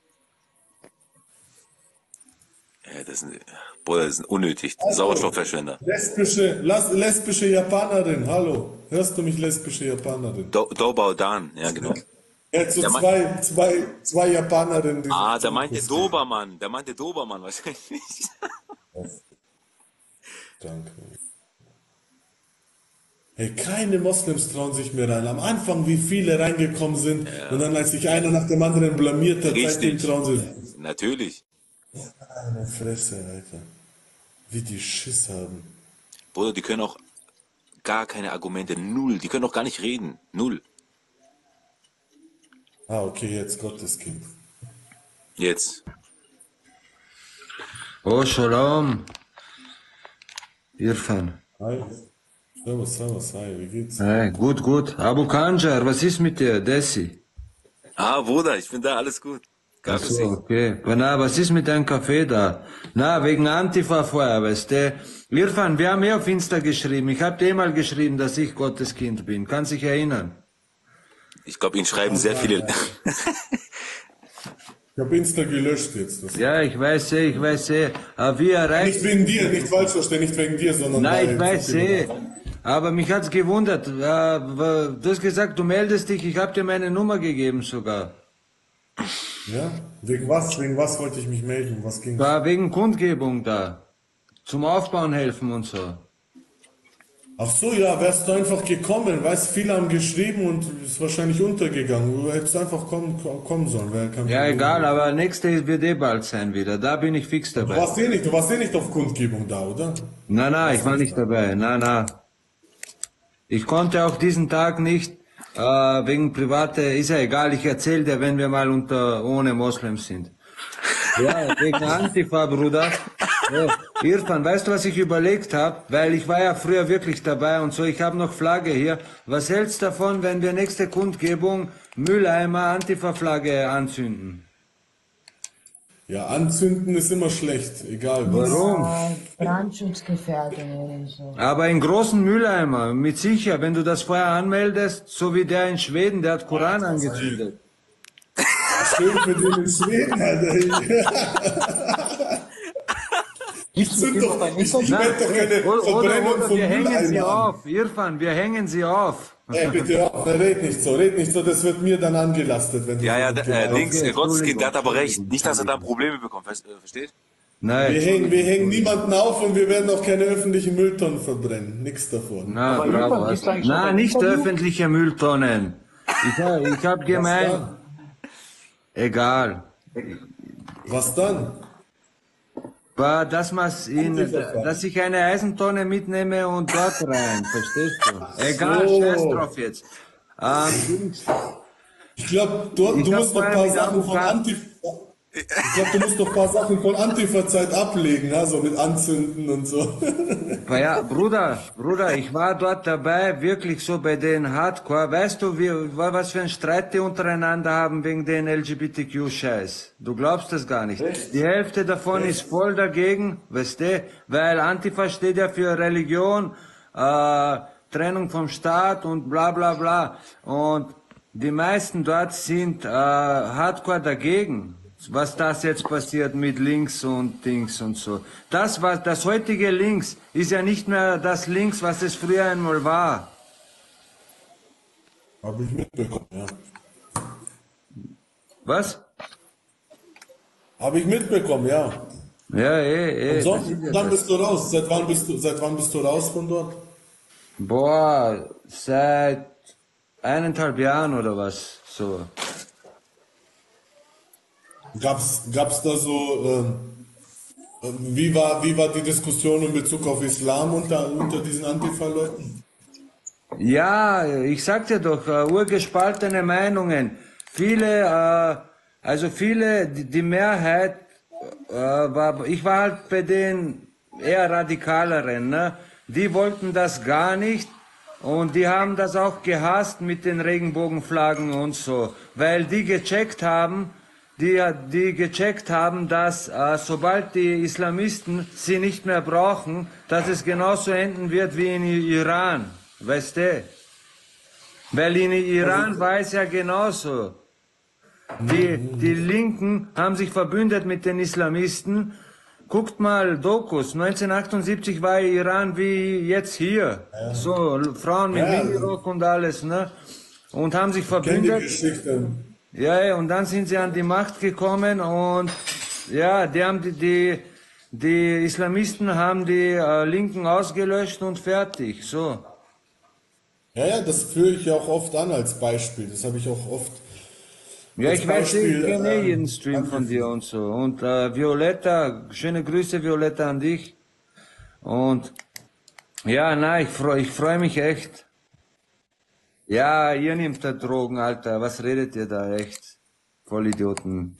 Ja, das ist, Bruder, das ist unnötig. Sauerstoffverschwender. Lesbische, las, lesbische Japanerin, hallo. Hörst du mich, lesbische Japanerin? Do- Daubadan, ja genau. Jetzt so Der meint- zwei, zwei, zwei Japanerinnen, die Ah, sich der meinte zukussen. Dobermann. Der meinte Dobermann wahrscheinlich. Danke. Hey, keine Moslems trauen sich mehr rein. Am Anfang, wie viele reingekommen sind, und dann, als sich einer nach dem anderen blamiert hat, seitdem Richtig. trauen sie. Natürlich. Meine Fresse, Alter. Wie die Schiss haben. Bruder, die können auch gar keine Argumente. Null. Die können auch gar nicht reden. Null. Ah, okay, jetzt Gotteskind. Jetzt. Oh, Shalom. Irfan. Hi. Servus, servus, hi, wie geht's? Hey, gut, gut. Abu Kanjar, was ist mit dir, Desi? Ah, Bruder, ich bin da. Alles gut. Gar Ach so, okay. Na, was ist mit deinem Kaffee da? Na, wegen Antifa-Feuer, weißt du? Irfan, wir haben eh auf Insta geschrieben. Ich habe dir mal geschrieben, dass ich Gottes Kind bin. Kannst dich erinnern? Ich glaube, ihn schreiben sehr viele. Ich hab Insta gelöscht jetzt. Das Ja, ich weiß eh, ich weiß eh. Aber wie nicht erreicht... wegen dir, nicht falsch verstehen, nicht wegen dir, sondern Nein, weil- ich weiß eh. Aber mich hat's gewundert. Äh, Du hast gesagt, du meldest dich. Ich habe dir meine Nummer gegeben sogar. Ja? Wegen was? Wegen was wollte ich mich melden? Was ging? War wegen Kundgebung da. Zum Aufbauen helfen und so. Ach so, ja, wärst du einfach gekommen, weißt, viele haben geschrieben und ist wahrscheinlich untergegangen. Du hättest einfach kommen, kommen sollen, wäre kein Ja, Problem. egal, aber nächste wird eh bald sein wieder. Da bin ich fix Du dabei. warst eh nicht, du warst eh nicht auf Kundgebung da, oder? Na, na, ich war nicht dabei. Na, na. Ich konnte auch diesen Tag nicht, äh, wegen private, ist ja egal, ich erzähle dir, wenn wir mal unter, ohne Moslems sind. Ja, wegen Antifa, Bruder. Ja, Irfan, weißt du, was ich überlegt habe? Weil ich war ja früher wirklich dabei und so, ich habe noch Flagge hier. Was hältst du davon, wenn wir nächste Kundgebung Mülleimer Antifa-Flagge anzünden? Ja, anzünden ist immer schlecht, egal was. Warum? Ja, Brandschutzgefährdung und so. Aber in großen Mülleimer, mit sicher, wenn du das vorher anmeldest, so wie der in Schweden, der hat Koran angezündet. Schön für den in Schweden, Alter. Ich zünd doch, ich, ich Na, meld doch keine oder, Verbrennung oder von wir hängen sie Mülleimer an. auf, Irfan, wir hängen sie auf. Ey, bitte, auf, red nicht so, red nicht so, das wird mir dann angelastet, wenn du Ja, ja, so äh, okay, Dings, okay, äh, Gotteskind, der hat aber recht. Entschuldigung, Nicht, dass er da Probleme bekommt, weißt, äh, versteht? Wir Nein, hängen, wir hängen niemanden auf und wir werden auch keine öffentlichen Mülltonnen verbrennen. Nix davon. na, Aber bravo. Irfan, gibt's eigentlich Na, noch ein nicht Interview? öffentliche Mülltonnen. Ich, hab- ich hab gemeint, dann? egal. Was dann? War das, was in, dass ich eine Eisentonne mitnehme und dort rein, verstehst du? Egal, so. scheiß drauf jetzt. Ähm, Ich glaube, du, Ich du hab musst noch ein vorher paar mit Sachen von Avocat- Antifa. Ich glaube, du musst noch ein paar Sachen von Antifa-Zeit ablegen, ne? So mit Anzünden und so. Aber ja, Bruder, Bruder, ich war dort dabei, wirklich so bei den Hardcore. Weißt du, wie, was für ein Streit die untereinander haben wegen den L G B T Q-Scheiß? Du glaubst das gar nicht. Die Hälfte davon ist voll dagegen, weißt du, weil Antifa steht ja für Religion, äh, Trennung vom Staat und bla bla bla. Und die meisten dort sind äh, Hardcore dagegen. Was das jetzt passiert mit Links und Dings und so. Das, was das heutige Links ist ja nicht mehr das Links, was es früher einmal war. Habe ich mitbekommen, ja. Was? Habe ich mitbekommen, ja. Ja, eh, eh. Und sonst, das ist ja dann das. bist du raus. Seit wann bist du, seit wann bist du raus von dort? Boah, seit eineinhalb Jahren oder was, so. Gab's, gab's da so, ähm, ähm, wie war, wie war die Diskussion in Bezug auf Islam unter, unter diesen Antifa-Leuten? Ja, ich sagte doch, äh, urgespaltene Meinungen. Viele, äh, also viele, die, die Mehrheit, äh, war, ich war halt bei den eher radikaleren, ne? Die wollten das gar nicht und die haben das auch gehasst mit den Regenbogenflaggen und so, weil die gecheckt haben, die, die gecheckt haben, dass äh, sobald die Islamisten sie nicht mehr brauchen, dass es genauso enden wird wie in Iran, weißt du? Weil in Iran war es ja genauso. Die, die Linken haben sich verbündet mit den Islamisten. Guckt mal, Dokus, neunzehnhundertachtundsiebzig war Iran wie jetzt hier. So, Frauen mit Ja. Minirock und alles, ne? Und haben sich Kenn die verbündet. Geschichte. Ja, ja, und dann sind sie an die Macht gekommen und ja, die haben die, die, die Islamisten haben die äh, Linken ausgelöscht und fertig, so. Ja, ja, das führe ich ja auch oft an als Beispiel. Das habe ich auch oft. Ja, Als ich weiß, ich Beispiel, kenne ähm, jeden Stream von dir und so. Und äh, Violetta, schöne Grüße Violetta an dich. Und ja, na, ich freue ich freu mich echt. Ja, ihr nehmt da Drogen, Alter. Was redet ihr da echt? Vollidioten.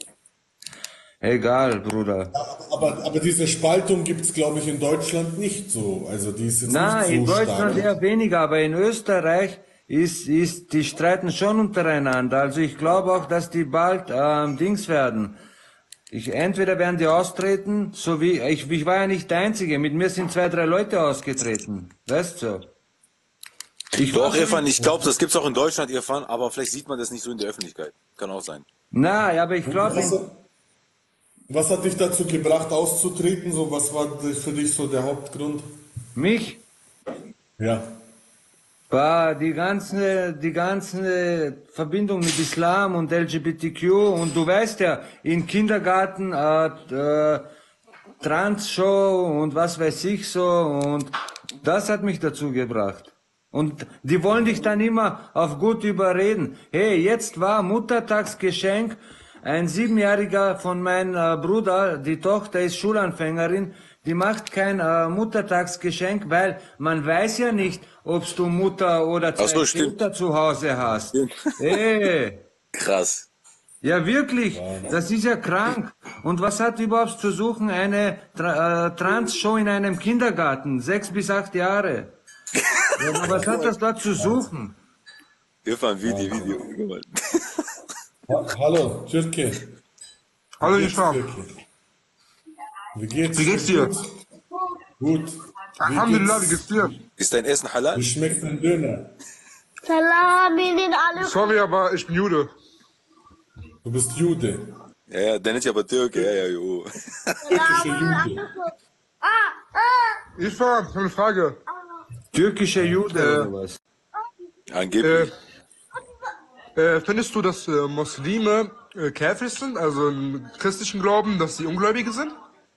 Egal, Bruder. Aber, aber diese Spaltung gibt's, glaube ich, in Deutschland nicht so. Also die ist jetzt Na, nicht so in Deutschland stark. eher weniger, aber in Österreich ist, ist, die streiten schon untereinander. Also ich glaube auch, dass die bald ähm, Dings werden. Ich, entweder werden die austreten, so wie, ich, ich war ja nicht der Einzige, mit mir sind zwei, drei Leute ausgetreten. Weißt du? Ich Doch, war- Irfan, ich glaube, das gibt's auch in Deutschland, Irfan, aber vielleicht sieht man das nicht so in der Öffentlichkeit. Kann auch sein. Na, aber ich glaube, Was, hat- was hat dich dazu gebracht, auszutreten? So, was war das für dich so der Hauptgrund? mich Ja. war die ganze, die ganze Verbindung mit Islam und L G B T Q und du weißt ja, in Kindergarten, äh, äh, Trans-Show und was weiß ich so und Das hat mich dazu gebracht. Und die wollen dich dann immer auf gut überreden. Hey, jetzt war Muttertagsgeschenk. Ein Siebenjähriger von meinem äh, Bruder, die Tochter ist Schulanfängerin, die macht kein äh, Muttertagsgeschenk, weil man weiß ja nicht, ob du Mutter oder zwei so, stimmt. Väter zu Hause hast. Stimmt. Hey, Krass. ja wirklich, das ist ja krank. Und was hat überhaupt zu suchen eine Tra äh, Trans-Show in einem Kindergarten, sechs bis acht Jahre? Ja, aber was hat das da zu suchen? Wir fahren Video, Video. Guck mal. Ha Hallo, Türke. Hallo, Wie geht's, Isham. Türke? Wie geht's? Wie geht's dir? Gut. Alhamdulillah, wie geht's dir? Ist dein Essen halal? Wie schmeckt dein Döner? Sorry, aber ich bin Jude. Du bist Jude. Ja, ja, der nennt sich aber Türke. Ja, ja, jo. Türkische Jude. Ich war, eine Frage. Türkischer Jude Äh, oder was? Angeblich. Äh, äh, findest du, dass äh, Muslime äh, Käfir sind, also im christlichen Glauben, dass sie Ungläubige sind?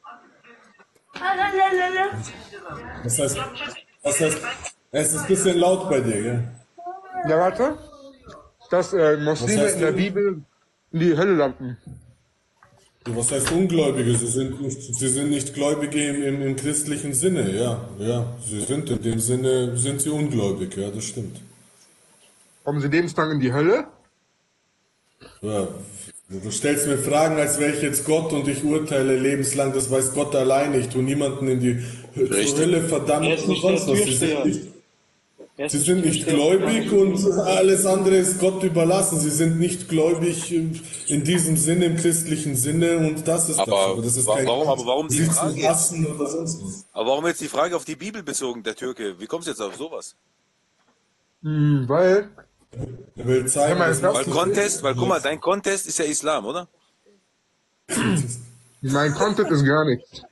Was heißt, was heißt, es ist ein bisschen laut bei dir, gell? Ja, warte. Dass äh, Muslime heißt in der du? Bibel in die Hölle landen. Was heißt Ungläubige? Sie sind nicht, sie sind nicht Gläubige im, im, im christlichen Sinne, ja. Ja, sie sind in dem Sinne, sind sie ungläubig, ja, das stimmt. Kommen sie lebenslang in die Hölle? Ja, du stellst mir Fragen, als wäre ich jetzt Gott und ich urteile lebenslang, das weiß Gott allein. Ich tue niemanden in die Hö- zur Richtig. Hölle verdammt Er ist oder nicht der sonst was. Sie sind Türsteher. nicht, Er ist sie sind nicht der gläubig und alles andere ist Gott überlassen. Sie sind nicht gläubig in in diesem Sinne, im christlichen Sinne und das ist Aber das. das ist wa- kein warum- Grund, aber warum die sie Frage zu jetzt? hassen oder sonst was. Aber warum jetzt die Frage auf die Bibel bezogen, der Türke? Wie kommst du jetzt auf sowas? Hm, weil, Er will zeigen, Ja, mein dass Gott. Weil das Contest, weil guck mal, dein Contest ist ja Islam, oder? mein Content ist gar nichts.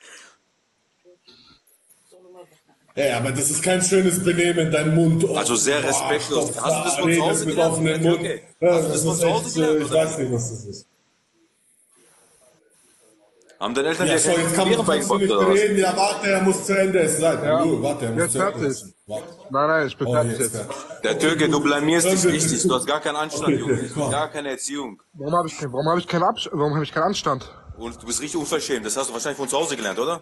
Ja, aber das ist kein schönes Benehmen, dein Mund. Oh, Also sehr boah, respektlos. Gott, Hast du das von zu redest Hause mit gelernt, offenem der Mund. Türke? Ja, Hast du das das von ist zu Hause echt, gelernt, äh, ich oder weiß nicht, was das ist. Haben deine Eltern Ja, dir so, jetzt kann man Lehren trotzdem beigebracht, nicht oder was? reden. Ja, warte, er muss zu Ende es sein. Ja. Du, warte, er muss Jetzt zu Ende fertig. essen. Warte. Nein, nein, ich bin Oh, fertig jetzt jetzt. fertig. Der Türke, du blamierst dich Okay, richtig. Du hast gar keinen Anstand, okay, Junge. Du komm. hast gar keine Erziehung. Warum habe ich, warum habe ich keinen Abs warum habe ich keinen Anstand? Und du bist richtig unverschämt. Das hast du wahrscheinlich von zu Hause gelernt, oder?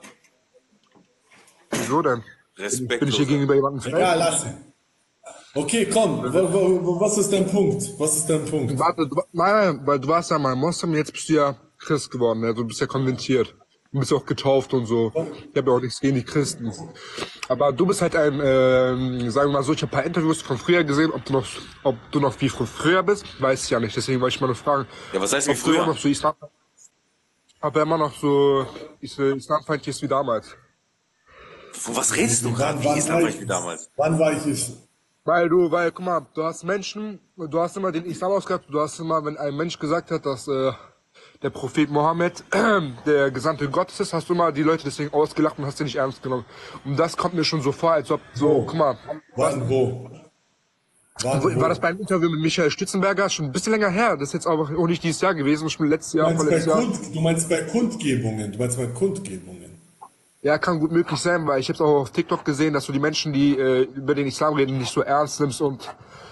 Wieso denn? Bin ich Respektlos. hier gegenüber jemandem frech? Ja, lass ihn. Okay, komm. Wo, wo, wo, was ist dein Punkt? Was ist dein Punkt? Warte, du, nein, weil du warst ja mal Moslem, jetzt bist du ja Christ geworden, also du bist ja konvertiert. Du bist auch getauft und so. Ich habe ja auch nichts gegen die Christen. Aber du bist halt ein, ähm, sagen wir mal so, ich habe ein paar Interviews von früher gesehen, ob du noch, ob du noch wie von früher bist, weiß ich ja nicht. Deswegen wollte ich mal nur fragen. Ja, was heißt wie ob du immer früher? noch so Islam, ob er immer noch so is- islamfeindlich ist wie damals. Von was redest du gerade? Wann, Wie wann, ist war das ich, wie damals? wann war ich ich? Weil du, weil, guck mal, du hast Menschen, du hast immer den Islam ausgehabt, du hast immer, wenn ein Mensch gesagt hat, dass äh, der Prophet Mohammed äh, der Gesandte Gottes ist, hast du immer die Leute deswegen ausgelacht und hast sie nicht ernst genommen. Und das kommt mir schon so vor, als ob, so, Wo? guck mal, Wann, wo? Wann, wo, wo? war das beim Interview mit Michael Stützenberger schon ein bisschen länger her, das ist jetzt aber auch nicht dieses Jahr gewesen, schon letztes Du Jahr, meinst, bei vorletztes Jahr. Kund, du meinst bei Kundgebungen? Du meinst bei Kundgebungen? Ja, kann gut möglich sein, weil ich habe auch auf TikTok gesehen, dass du die Menschen, die äh, über den Islam reden, nicht so ernst nimmst und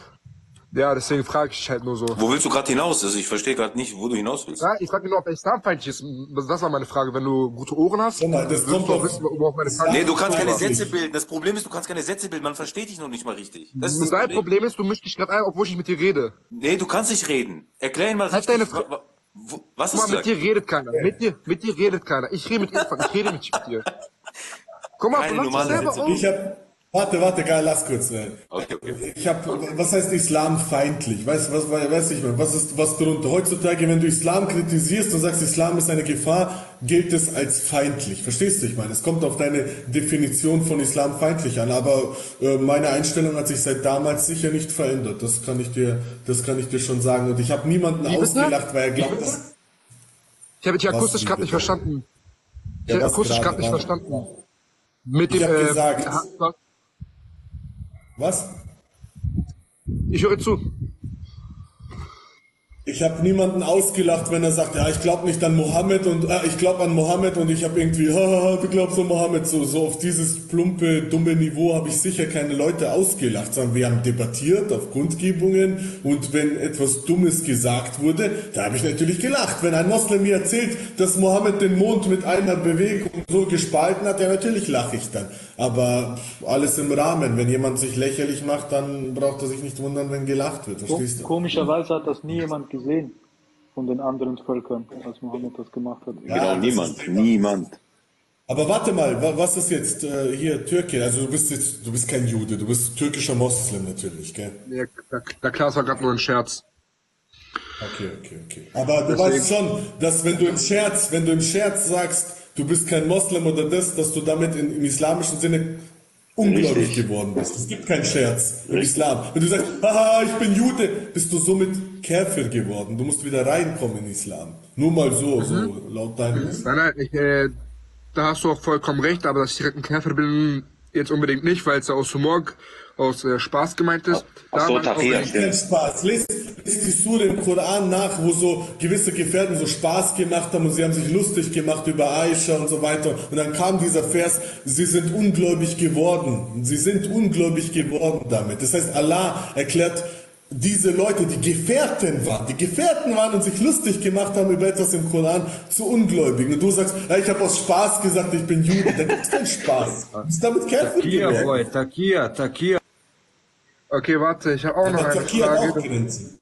ja, deswegen frage ich dich halt nur so. Wo willst du gerade hinaus? Also ich verstehe gerade nicht, wo du hinaus willst. Ja, ich frage nur, ob er islamfeindlich ist. Das war meine Frage. Wenn du gute Ohren hast, Guck mal, das wirst kommt du auch auf- wissen, worauf meine Frage Nee, du kannst keine Weiß Sätze nicht. bilden. Das Problem ist, du kannst keine Sätze bilden. Man versteht dich noch nicht mal richtig. Das ist Und das dein Problem. Problem ist, du mischst dich gerade ein, obwohl ich mit dir rede. Nee, du kannst nicht reden. Erklär ihn mal Halt richtig. deine Fre- Wa- wa- wo- Was Guck hast mal, du mit dir gesagt? redet keiner. Mit dir, mit dir redet keiner. Ich rede mit Irfan, ich rede nicht mit dir. Guck mal, Keine du machst dich normale selber Sätze. um. Ich hab, warte, warte, geil, lass kurz. äh, Okay, okay. Ich hab, was heißt islamfeindlich? Weißt was, was, weiß ich mal, was ist, was darunter? Heutzutage, wenn du Islam kritisierst und sagst, Islam ist eine Gefahr, gilt es als feindlich. Verstehst du? Ich meine, es kommt auf deine Definition von islamfeindlich an, aber äh, meine Einstellung hat sich seit damals sicher nicht verändert. Das kann ich dir, das kann ich dir schon sagen. Und ich habe niemanden Wie bitte? ausgelacht, weil er glaubt, dass, Ich habe dich Was, akustisch wie gerade nicht bitte? verstanden. Ich Ja, habe was akustisch gerade gerade nicht war? verstanden. Mit Ich dem, hab äh, gesagt- ja, was? ich höre zu. Ich ich habe niemanden ausgelacht, wenn er sagt, ja, ich glaube nicht an Mohammed und äh, ich glaube an Mohammed und ich habe irgendwie, haha, du glaubst an Mohammed, so, so auf dieses plumpe, dumme Niveau habe ich sicher keine Leute ausgelacht, sondern wir haben debattiert auf Kundgebungen und wenn etwas Dummes gesagt wurde, da habe ich natürlich gelacht. Wenn ein Moslem mir erzählt, dass Mohammed den Mond mit einer Bewegung so gespalten hat, ja, natürlich lache ich dann. Aber alles im Rahmen. Wenn jemand sich lächerlich macht, dann braucht er sich nicht wundern, wenn gelacht wird. Verstehst du? Komischerweise hat das nie jemand gesehen von den anderen Völkern, als Mohammed das gemacht hat. Genau, Ja, das niemand, ist- niemand. Aber warte mal, wa- was ist jetzt äh, hier Türke? Also du bist jetzt, du bist kein Jude, du bist türkischer Moslem natürlich, gell? Der, der, der Klaas war gerade nur ein Scherz. Okay, okay, okay. Aber du Deswegen- weißt schon, dass wenn du im Scherz, wenn du im Scherz sagst, du bist kein Moslem oder das, dass du damit in, im islamischen Sinne ungläubig Richtig. geworden bist. Es gibt keinen Scherz im Islam. Wenn du sagst, haha, ich bin Jude, bist du somit Käfer geworden. Du musst wieder reinkommen in Islam. Nur mal so, so laut deinem Islam. Nein, nein, ich, äh, da hast du auch vollkommen recht, aber dass ich direkt ein Käfer bin, jetzt unbedingt nicht, weil es ja aus Humor, aus äh, Spaß gemeint ist. Ach so, man auch- Tafia. Kein Spaß. Lest, lest die Sure im Koran nach, wo so gewisse Gefährten so Spaß gemacht haben und sie haben sich lustig gemacht über Aisha und so weiter. Und dann kam dieser Vers, sie sind ungläubig geworden. Sie sind ungläubig geworden damit. Das heißt, Allah erklärt diese Leute, die Gefährten waren, die Gefährten waren und sich lustig gemacht haben über etwas im Koran, zu Ungläubigen. Und du sagst, ja, ich habe aus Spaß gesagt, ich bin Jude. Dann gibt es keinen Spaß. Du bist damit Käfer Takia, geworden. boy, Takia, Takia. Okay, warte, ich habe auch noch Aber eine Türkei hat auch Frage. Grenzen.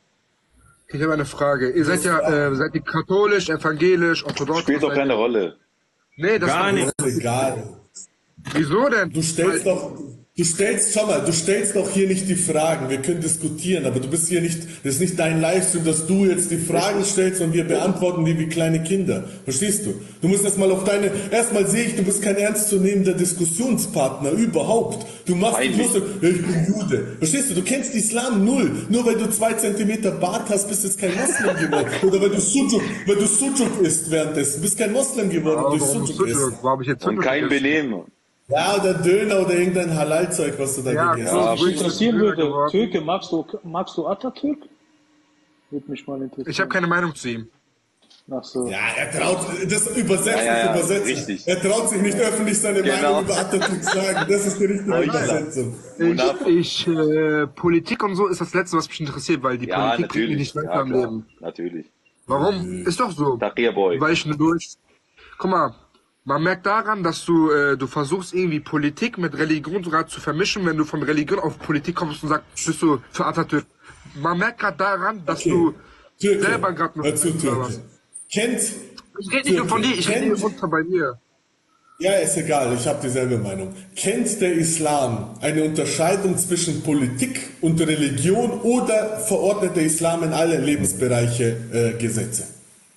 Ich habe eine Frage. Ihr seid ja, äh, seid ihr katholisch, evangelisch, orthodox? Spielt doch keine Rolle. Nee, das Gar ist nicht. Ist egal. Wieso denn? Du stellst doch, du stellst, schau mal, du stellst doch hier nicht die Fragen. Wir können diskutieren, aber du bist hier nicht, das ist nicht dein Livestream, dass du jetzt die Fragen stellst und wir beantworten die wie kleine Kinder. Verstehst du? Du musst erstmal auf deine, erstmal sehe ich, du bist kein ernstzunehmender Diskussionspartner überhaupt. Du machst die Peinlich. Lust, ja, ich bin Jude. Verstehst du? Du kennst Islam null. Nur weil du zwei Zentimeter Bart hast, bist du jetzt kein Moslem geworden. Oder weil du Sujuk, weil du Sujuk isst währenddessen. Du bist kein Moslem geworden Aber durch warum Sujuk isst. Sujuk? Warum habe ich jetzt Und Sujuk kein gegessen? Benehmen. Ja, oder Döner oder irgendein Halal-Zeug, was du da Ja, gegessen ja. hast. Was mich interessieren Döner würde, geworden. Türke, magst du, magst du Atatürk? Würde mich mal interessieren. Ich habe keine Meinung zu ihm. Ach so. Ja, er traut, das übersetzt, Ja, ja, ja, übersetzt. richtig. Er traut sich nicht öffentlich seine Genau. Meinung über Atatürk sagen. Das ist die richtige Heuchler. Übersetzung. Ich, ich äh, Politik und so ist das Letzte, was mich interessiert, weil die Ja, Politik bringt mich natürlich. nicht weiter Ja, im klar. Leben. Natürlich. Warum? Ist doch so. Taqiyya Boy. Weil ich nur durch. Guck mal, man merkt daran, dass du, äh, du versuchst irgendwie Politik mit Religion sogar zu vermischen, wenn du von Religion auf Politik kommst und sagst, bist du für Atatürk. Man merkt gerade daran, dass Okay. du Türke, selber gerade noch. hör zu, Türke. Kennt, Ich rede nicht nur von dir, ich rede Kennt- hier runter bei mir. ja, ist egal, ich habe dieselbe Meinung. Kennt der Islam eine Unterscheidung zwischen Politik und Religion oder verordnet der Islam in alle Lebensbereiche äh, Gesetze?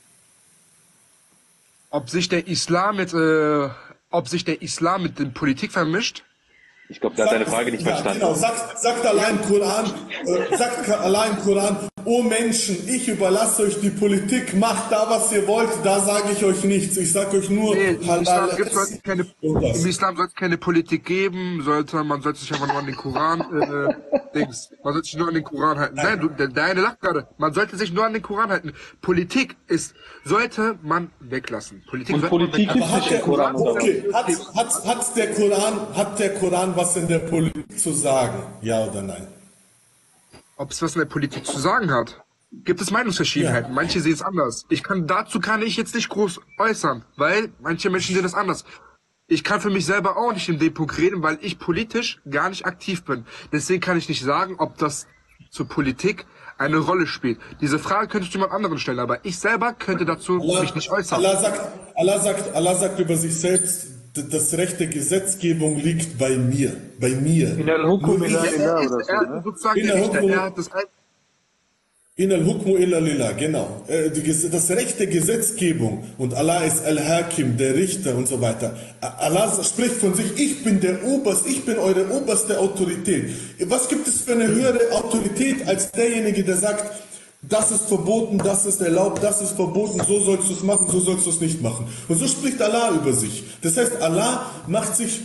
Ob sich der Islam mit, äh, ob sich der Islam mit der Politik vermischt? Ich glaube, der hat deine Frage nicht ja, verstanden. Genau, sagt, sagt Allah im Koran, äh, sagt Allah im Koran, o Menschen, ich überlasse euch die Politik, macht da, was ihr wollt, da sage ich euch nichts. Ich sage euch nur, Nee, im Islam Halal gibt's sollte essen keine, und das. im Islam sollte es keine Politik geben, sollte, man sollte sich einfach nur an den Koran, äh, Dings, man sollte sich nur an den Koran halten. Nein, du, der, der eine lacht gerade. Man sollte sich nur an den Koran halten. Politik ist, sollte man weglassen. Politik Und sollte Politik man gibt's Hat nicht der, im Koran. oder? okay, hat, hat, hat, der Koran, hat der Koran was in der Politik zu sagen? Ja oder nein? Ob es was in der Politik zu sagen hat. Gibt es Meinungsverschiedenheiten. Ja. Manche sehen es anders. Ich kann, dazu kann ich jetzt nicht groß äußern, weil manche Menschen sehen es anders. Ich kann für mich selber auch nicht in dem Punkt reden, weil ich politisch gar nicht aktiv bin. Deswegen kann ich nicht sagen, ob das zur Politik eine Rolle spielt. Diese Frage könntest du jemand anderen stellen, aber ich selber könnte dazu Allah, mich nicht äußern. Allah, sagt, Allah, sagt, Allah sagt über sich selbst, d- das Recht der Gesetzgebung liegt bei mir. Bei mir. In al-Hukum Nur ich- ila er, ilah ist, oder so, er ne? ist sozusagen In der der Richter. Hukum- Er hat das ein In al-Hukmu illa lillah, genau. Äh, die, Ges- das Recht der Gesetzgebung und Allah ist Al-Hakim, der Richter und so weiter. A- Allah spricht von sich, ich bin der Oberst, ich bin eure oberste Autorität. Was gibt es für eine höhere Autorität als derjenige, der sagt, das ist verboten, das ist erlaubt, das ist verboten, so sollst du es machen, so sollst du es nicht machen. Und so spricht Allah über sich. Das heißt, Allah macht sich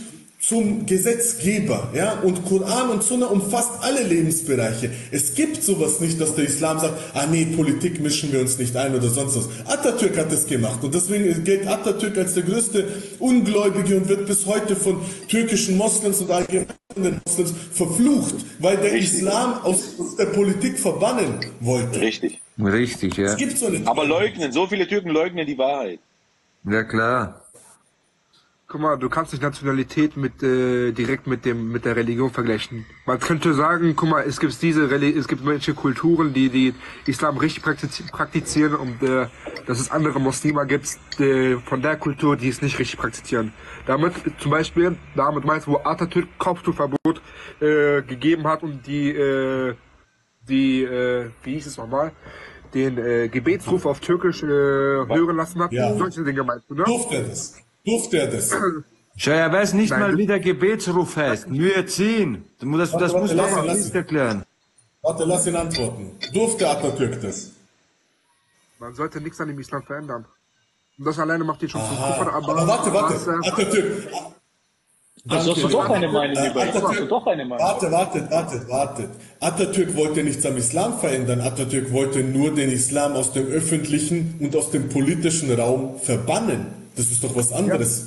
zum Gesetzgeber, ja, und Koran und Sunna umfasst alle Lebensbereiche. Es gibt sowas nicht, dass der Islam sagt, ah nee, Politik mischen wir uns nicht ein oder sonst was. Atatürk hat das gemacht und deswegen gilt Atatürk als der größte Ungläubige und wird bis heute von türkischen Moslems und allgemeinen Moslems verflucht, weil der Islam aus, aus der Politik verbannen wollte. Richtig. Richtig, ja. Es gibt so eine Aber leugnen, so viele Türken leugnen die Wahrheit. Ja, klar. Guck mal, du kannst nicht Nationalität mit äh, direkt mit dem mit der Religion vergleichen. Man könnte sagen, guck mal, es gibt diese Reli es gibt manche Kulturen, die die Islam richtig praktiz praktizieren und äh, dass es andere Muslime gibt äh, von der Kultur, die es nicht richtig praktizieren. Damit zum Beispiel, damit meinst du, wo Atatürk Kopftuchverbot äh, gegeben hat und die äh, die äh, wie hieß es nochmal, den äh, Gebetsruf auf Türkisch äh, hören lassen hat. Ja. Solche Dinge meinst du, ne? Durfte er das? Durfte er das? Schau, er weiß nicht Nein, mal, du- wie der Gebetsruf heißt. Müezzin. Das, das, das Warte, musst du warte, auch lass ihn, nicht erklären. Warte, lass ihn antworten. Durfte Atatürk das? Man sollte nichts an dem Islam verändern. Und das alleine macht ihn schon zum Aha. Kuffer, aber, Aber warte, was, warte. äh, Atatürk. Also hast du doch eine Meinung Äh, über ihn. Hast du doch eine Meinung. Warte, warte, warte, warte. Atatürk wollte nichts am Islam verändern. Atatürk wollte nur den Islam aus dem öffentlichen und aus dem politischen Raum verbannen. Das ist doch was anderes.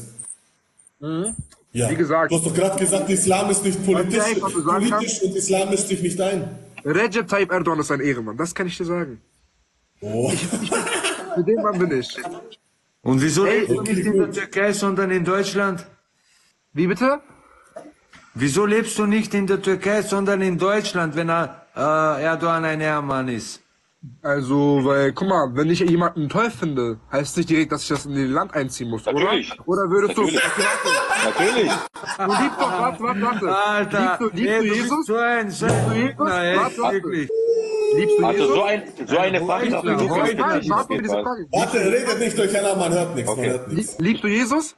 Ja. Wie gesagt. Du hast doch gerade gesagt, Islam ist nicht politisch, Was ich einfach sagen kann- politisch und Islam mischt sich nicht ein. Recep Tayyip Erdogan ist ein Ehrenmann, das kann ich dir sagen. Oh. Für den Mann bin ich. Und wieso Ey, lebst du nicht in der Türkei, sondern in Deutschland? Wie bitte? Wieso lebst du nicht in der Türkei, sondern in Deutschland, wenn er, äh, Erdogan ein Ehrmann ist? Also, weil, guck mal, wenn ich jemanden toll finde, heißt nicht direkt, dass ich das in das Land einziehen muss, Natürlich. oder? Oder würdest Natürlich. du... Natürlich. Du liebst doch, warte, warte, warte. Alter, liebst du, liebst ey, du du bist Jesus? so ein, so ein Gegner, ey, Warte, warte. wirklich. Liebst du Also Jesus? so, ein, so eine Frage Heuchler, auf den Druck Heuchler. bitte Nein, nicht. warte, auf diese jeden Fall. Frage. Warte, redet nicht durcheinander, man hört nichts, man Okay. hört nichts. Liebst du Jesus?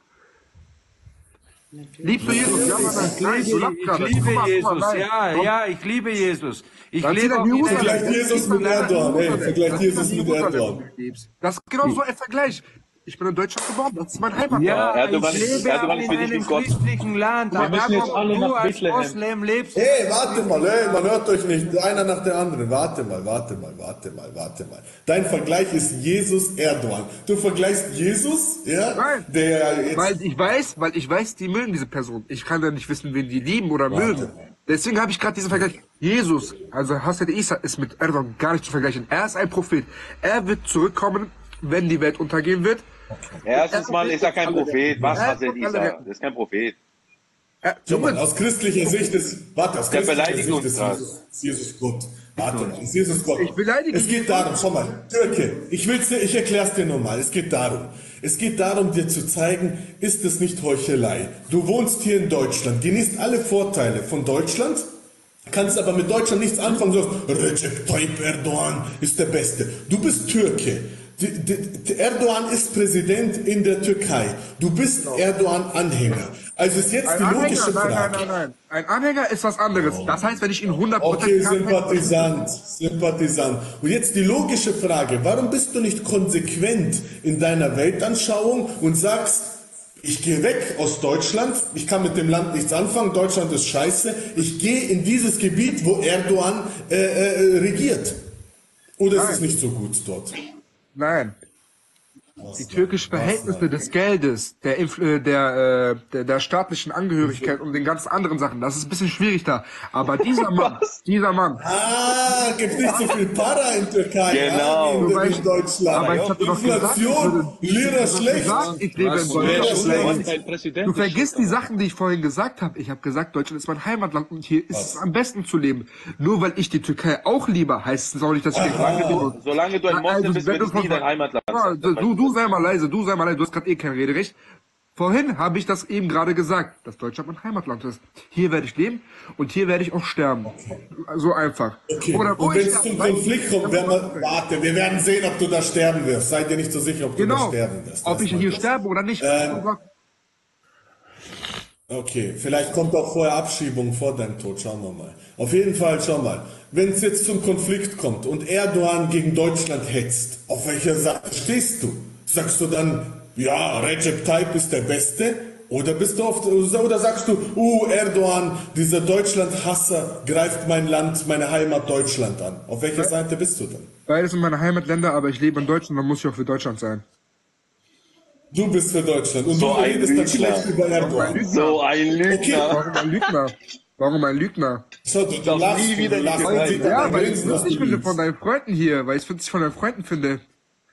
Liebst du Jesus? Ja, Mann, nein, nein, du lachst Ich gerade. liebe Guck mal, guck mal, Jesus, nein. ja, ja, ich liebe Jesus. Ich Dann zieh lebe dein auch in Jerusalem. einer- Vergleicht Jesus mit Erdogan, ey, vergleicht Jesus mit Erdogan. Das ist genau so ein Vergleich. Ich bin in Deutschland geboren, das ist mein Heimatland. Ja, Erdogan ich ist- lebe Erdogan auch ist in für dich einem wie Gott. christlichen Land. Wir müssen jetzt alle du nach als Bethlehem. Moslem lebst. Hey, warte mal, ey, man hört euch nicht, einer nach der anderen. Warte mal, warte mal, warte mal, warte mal. Dein Vergleich ist Jesus Erdogan. Du vergleichst Jesus, ja, Nein. der jetzt... Weil ich weiß, weil ich weiß, die mögen diese Person. Ich kann ja nicht wissen, wen die lieben oder mögen. Deswegen habe ich gerade diesen Vergleich. Jesus, also Hazrat Isa, ist mit Erdogan gar nicht zu vergleichen. Er ist ein Prophet. Er wird zurückkommen, wenn die Welt untergehen wird. Erstens mal ist er kein Prophet. Was Er hat er wird alle dieser? retten. Das ist kein Prophet. Er, Schau mal, aus christlicher Sicht ist, warte, aus Der christlicher beleidigt Sicht uns ist gerade. Jesus, ist Jesus Gott. Warte mal, ist Jesus Gott. Ich beleidige Es geht darum, schau mal, Türke, ich will's dir, ich erklär's dir nochmal. Es geht darum. Es geht darum, dir zu zeigen, ist es nicht Heuchelei? Du wohnst hier in Deutschland, genießt alle Vorteile von Deutschland, kannst aber mit Deutschland nichts anfangen, sagst, Recep Tayyip Erdogan ist der Beste. Du bist Türke. Die- die- die Erdogan ist Präsident in der Türkei. Du bist Erdogan-Anhänger. Also ist jetzt ein die Anhänger, logische nein, Frage. nein, nein, nein. Ein Anhänger ist was anderes. Das heißt, wenn ich ihn hundert Prozent Okay, kann, Sympathisant, Sympathisant. Und jetzt die logische Frage, warum bist du nicht konsequent in deiner Weltanschauung und sagst, ich gehe weg aus Deutschland, ich kann mit dem Land nichts anfangen, Deutschland ist scheiße, ich gehe in dieses Gebiet, wo Erdogan äh, äh, regiert. Oder ist es nicht so gut dort? Nein. Die türkischen Verhältnisse des Geldes, der, Infl äh, der, äh, der, der staatlichen Angehörigkeit und den ganzen anderen Sachen, das ist ein bisschen schwierig da. Aber dieser Mann, dieser Mann, Ah, gibt nicht so viel Para in Türkei, Genau. ah, wie in, Weil- in Deutschland. aber ich hatte doch gesagt, Inflation, ich würde- Lira ich schlecht. gesagt, ich lebe in Was? Lira Deutschland. schlecht. Kein Präsident Du ist vergisst schuld die Sachen, die ich vorhin gesagt habe. Ich habe gesagt, Deutschland ist mein Heimatland und hier ist es am besten zu leben. Nur weil ich die Türkei auch liebe, heißt es auch nicht, dass ich die Frage liebe. Solange du ein Moslem bist, wenn wird du es nie von- dein Heimatland Ja, sein. du, du sei mal leise, du sei mal leise, du hast gerade eh kein Rederecht. Vorhin habe ich das eben gerade gesagt, dass Deutschland mein Heimatland ist. Hier werde ich leben und hier werde ich auch sterben. So einfach. Okay. Oder wo Und wenn ich es zum sterbe, Konflikt kommt, werden wir, warte, wir werden sehen, ob du da sterben wirst. Seid ihr nicht so sicher, ob du da Genau. sterben wirst. Ob ich Erstmal hier das. sterbe oder nicht. Ähm, Okay, vielleicht kommt auch vorher Abschiebung vor deinem Tod, schauen wir mal. Auf jeden Fall, schau mal, wenn es jetzt zum Konflikt kommt und Erdogan gegen Deutschland hetzt, auf welcher Seite stehst du? Sagst du dann, ja, Recep Tayyip ist der Beste? Oder bist du oft, oder sagst du, uh, Erdogan, dieser Deutschland-Hasser, greift mein Land, meine Heimat Deutschland an. Auf welcher Seite bist du dann? Beides sind meine Heimatländer, aber ich lebe in Deutschland, dann muss ich auch für Deutschland sein. Du bist für Deutschland und So du ein redest dann Lügner. schlecht über Erdogan. So ein Lügner. Okay. Warum ein Lügner? Warum ein Lügner? So, du, du Doch lachst, nie wieder du lachst. gesagt. Man sieht an Ja, deinen weil ich es Grinsen, was lustig du finde liebst. von deinen Freunden hier, weil ich es witzig von deinen Freunden finde.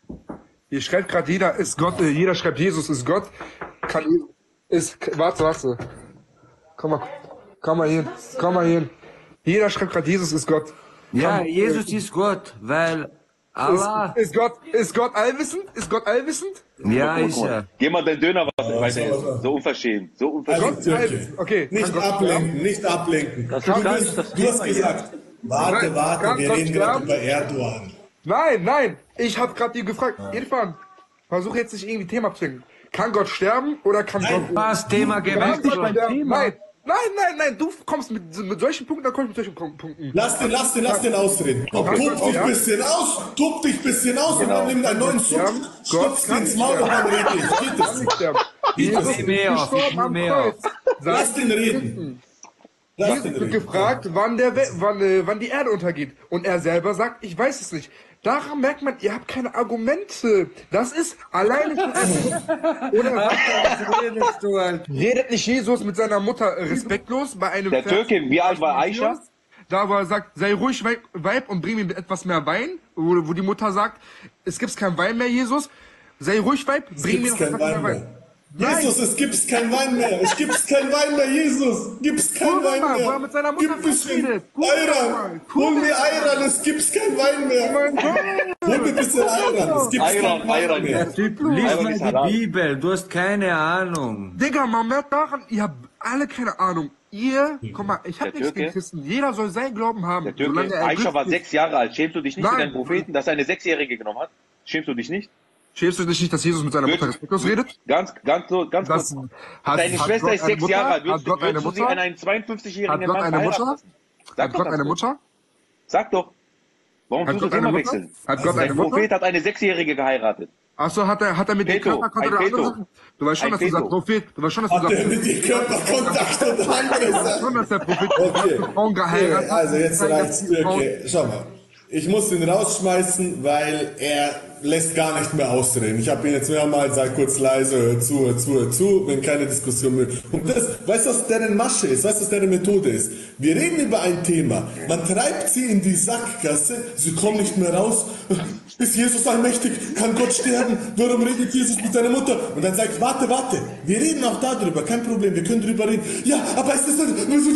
Hier schreibt gerade jeder ist Gott, äh, jeder schreibt Jesus ist Gott. Kann ist, warte, warte. Komm mal, komm mal hin, komm mal hin. Jeder schreibt gerade Jesus ist Gott. Ja, Kann- Jesus ist Gott, weil Allah, Ist, ist Gott, ist Gott allwissend? Ist Gott allwissend? ja, ist er. Geh mal deinen Döner weiter essen. So unverschämt. So unverschämt. Also, Türke, allwissend. Okay, nicht kann Gott ablenken, nicht ablenken. Das Du, ist gar bist, nicht das du hast Thema gesagt, warte, Nein, warte, kann wir Gott reden gerade sterben? über Erdogan. Nein, nein, ich habe gerade dir gefragt. Irfan, versuch jetzt nicht irgendwie Thema zu bringen. Kann Gott sterben oder kann Nein. Gott... Was, Thema Kann gewechselt? Gott sterben? Nein, nein, nein, nein, du kommst mit, mit solchen Punkten, dann kommst du mit solchen Punk- Punkten. Lass den, lass den, lass den ausreden. Komm, Okay. tob dich Ja. ein bisschen aus, tob dich ein bisschen aus und dann nimm deinen neuen Zug, Ja. stopfst Gott den ins kann Maul und dann red ich. Geht Kann das? nicht sterben. Jesus ist mehr auf, gestorben am mehr Kreuz. Lass den reden. Lass Jesus den wird reden. gefragt, wann, der We wann, äh, wann die Erde untergeht. Und er selber sagt, ich weiß es nicht. Daran merkt man, ihr habt keine Argumente. Das ist alleine schon ein Oder Was redest du, Alter? redet nicht Jesus mit seiner Mutter äh, respektlos bei einem Der Vers- Türke, wie alt war Aisha? Da wo er sagt, sei ruhig Weib, Weib und bring mir etwas mehr Wein. Wo, wo die Mutter sagt, es gibt kein Wein mehr, Jesus. Sei ruhig Weib, bring mir Gibt's noch kein etwas mehr Wein Wein. mehr. Jesus, es gibt kein Wein mehr. Es gibt kein Wein mehr, Jesus. Gibt's kein Guck Wein mal, mehr. wo er mit seiner Mutter Gib ein bisschen verabredet. Guck mal, Ayran. guck Hol mir mal. Ayran, es gibt kein Wein mehr. Mein Gott. Hol mir ein bisschen Ayran, es gibt Ayran, kein Wein Ayran, mehr. Der Typ, lies Aber mal nicht die halal. Bibel, du hast keine Ahnung. Digga, man merkt daran, ihr habt alle keine Ahnung. Ihr, guck mal, ich hab Der nichts gegen Türke? Christen. Jeder soll sein Glauben haben. Der Türke, er Aisha war glücklich ist. sechs Jahre alt. Schämst du dich nicht für Nein. deinen Propheten, dass er eine Sechsjährige genommen hat? Schämst du dich nicht? Schämst du dich nicht, dass Jesus mit seiner Mutter respektlos redet? Ganz, ganz so, ganz Das, kurz. hat, Deine hat Schwester Gott ist eine sechs Mutter? Jahre alt. Hat Würdest, Gott du- eine würdest du sie Mutter? an einen zweiundfünfzigjährigen Hat Gott Mann eine verheiraten Mutter? lassen? Sag Hat doch Gott ganz eine kurz. Mutter? Sag doch. Warum Hat tust du Gott das eine immer Mutter? wechseln? Hat Gott Dein eine Mutter? Prophet hat eine Sechsjährige geheiratet. Achso, hat er, hat er mit dem Peto, Körperkontakt ein oder andere Peto. Sachen? Du weißt schon, Ein dass dieser Peto. Prophet, du weißt schon, dass dieser Hat der Prophet, mit dir Körperkontakt und andere du weißt Sachen? schon, dass der Prophet Okay. Frauen geheiratet Okay, also jetzt hat. reicht's, Türke. Schau mal. Ich muss ihn rausschmeißen, weil er lässt gar nicht mehr ausreden. Ich habe ihn jetzt mehrmals gesagt, kurz leise, hör zu, hör zu, hör zu, wenn keine Diskussion mehr. Und das, weißt du, was deren Masche ist? Weißt du, was deren Methode ist? Wir reden über ein Thema, man treibt sie in die Sackgasse, sie kommen nicht mehr raus. Ist Jesus allmächtig? Kann Gott sterben? Warum redet Jesus mit seiner Mutter? Und dann sagt, warte, warte, wir reden auch darüber, kein Problem, wir können drüber reden. Ja, aber ist das...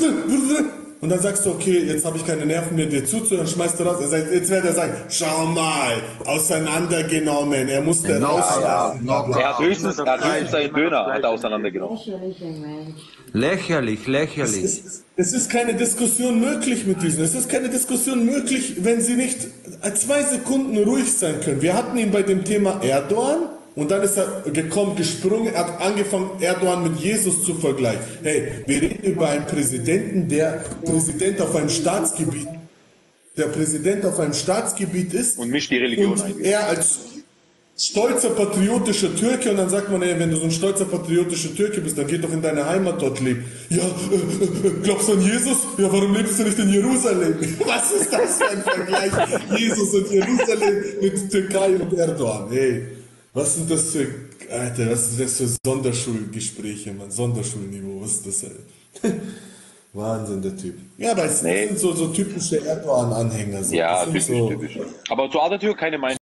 Und dann sagst du, okay, jetzt habe ich keine Nerven mehr, dir zuzuhören, schmeißt du raus. Er sagt, jetzt wird er sagen, schau mal, auseinandergenommen, er musste rauslassen. bla, bla. Er hat höchstens, er hat höchstens seinen Döner hat er auseinandergenommen. Lächerlicher Mensch. Lächerlich, Es lächerlich. ist, es ist keine Diskussion möglich mit diesen. Es ist keine Diskussion möglich, wenn sie nicht zwei Sekunden ruhig sein können. Wir hatten ihn bei dem Thema Erdogan und dann ist er gekommen, gesprungen, er hat angefangen, Erdogan mit Jesus zu vergleichen. Hey, wir reden über einen Präsidenten, der Präsident auf einem Staatsgebiet, der Präsident auf einem Staatsgebiet ist Und mischt die Religion und ein. er als stolzer patriotischer Türke und dann sagt man, ey, wenn du so ein stolzer patriotischer Türke bist, dann geh doch in deine Heimat dort leben. Ja, äh, äh, glaubst du an Jesus? Ja, warum lebst du nicht in Jerusalem? Was ist das für ein Vergleich? Jesus und Jerusalem mit Türkei und Erdogan. Hey, was sind das für, Alter, was sind das für Sonderschulgespräche, man, Sonderschulniveau, was ist das, ey? Wahnsinn, der Typ. Ja, aber es Nee. sind so, so typische Erdogan-Anhänger. So. Ja, Das sind typisch, so, typisch. Aber zu Atatürk keine Meinung.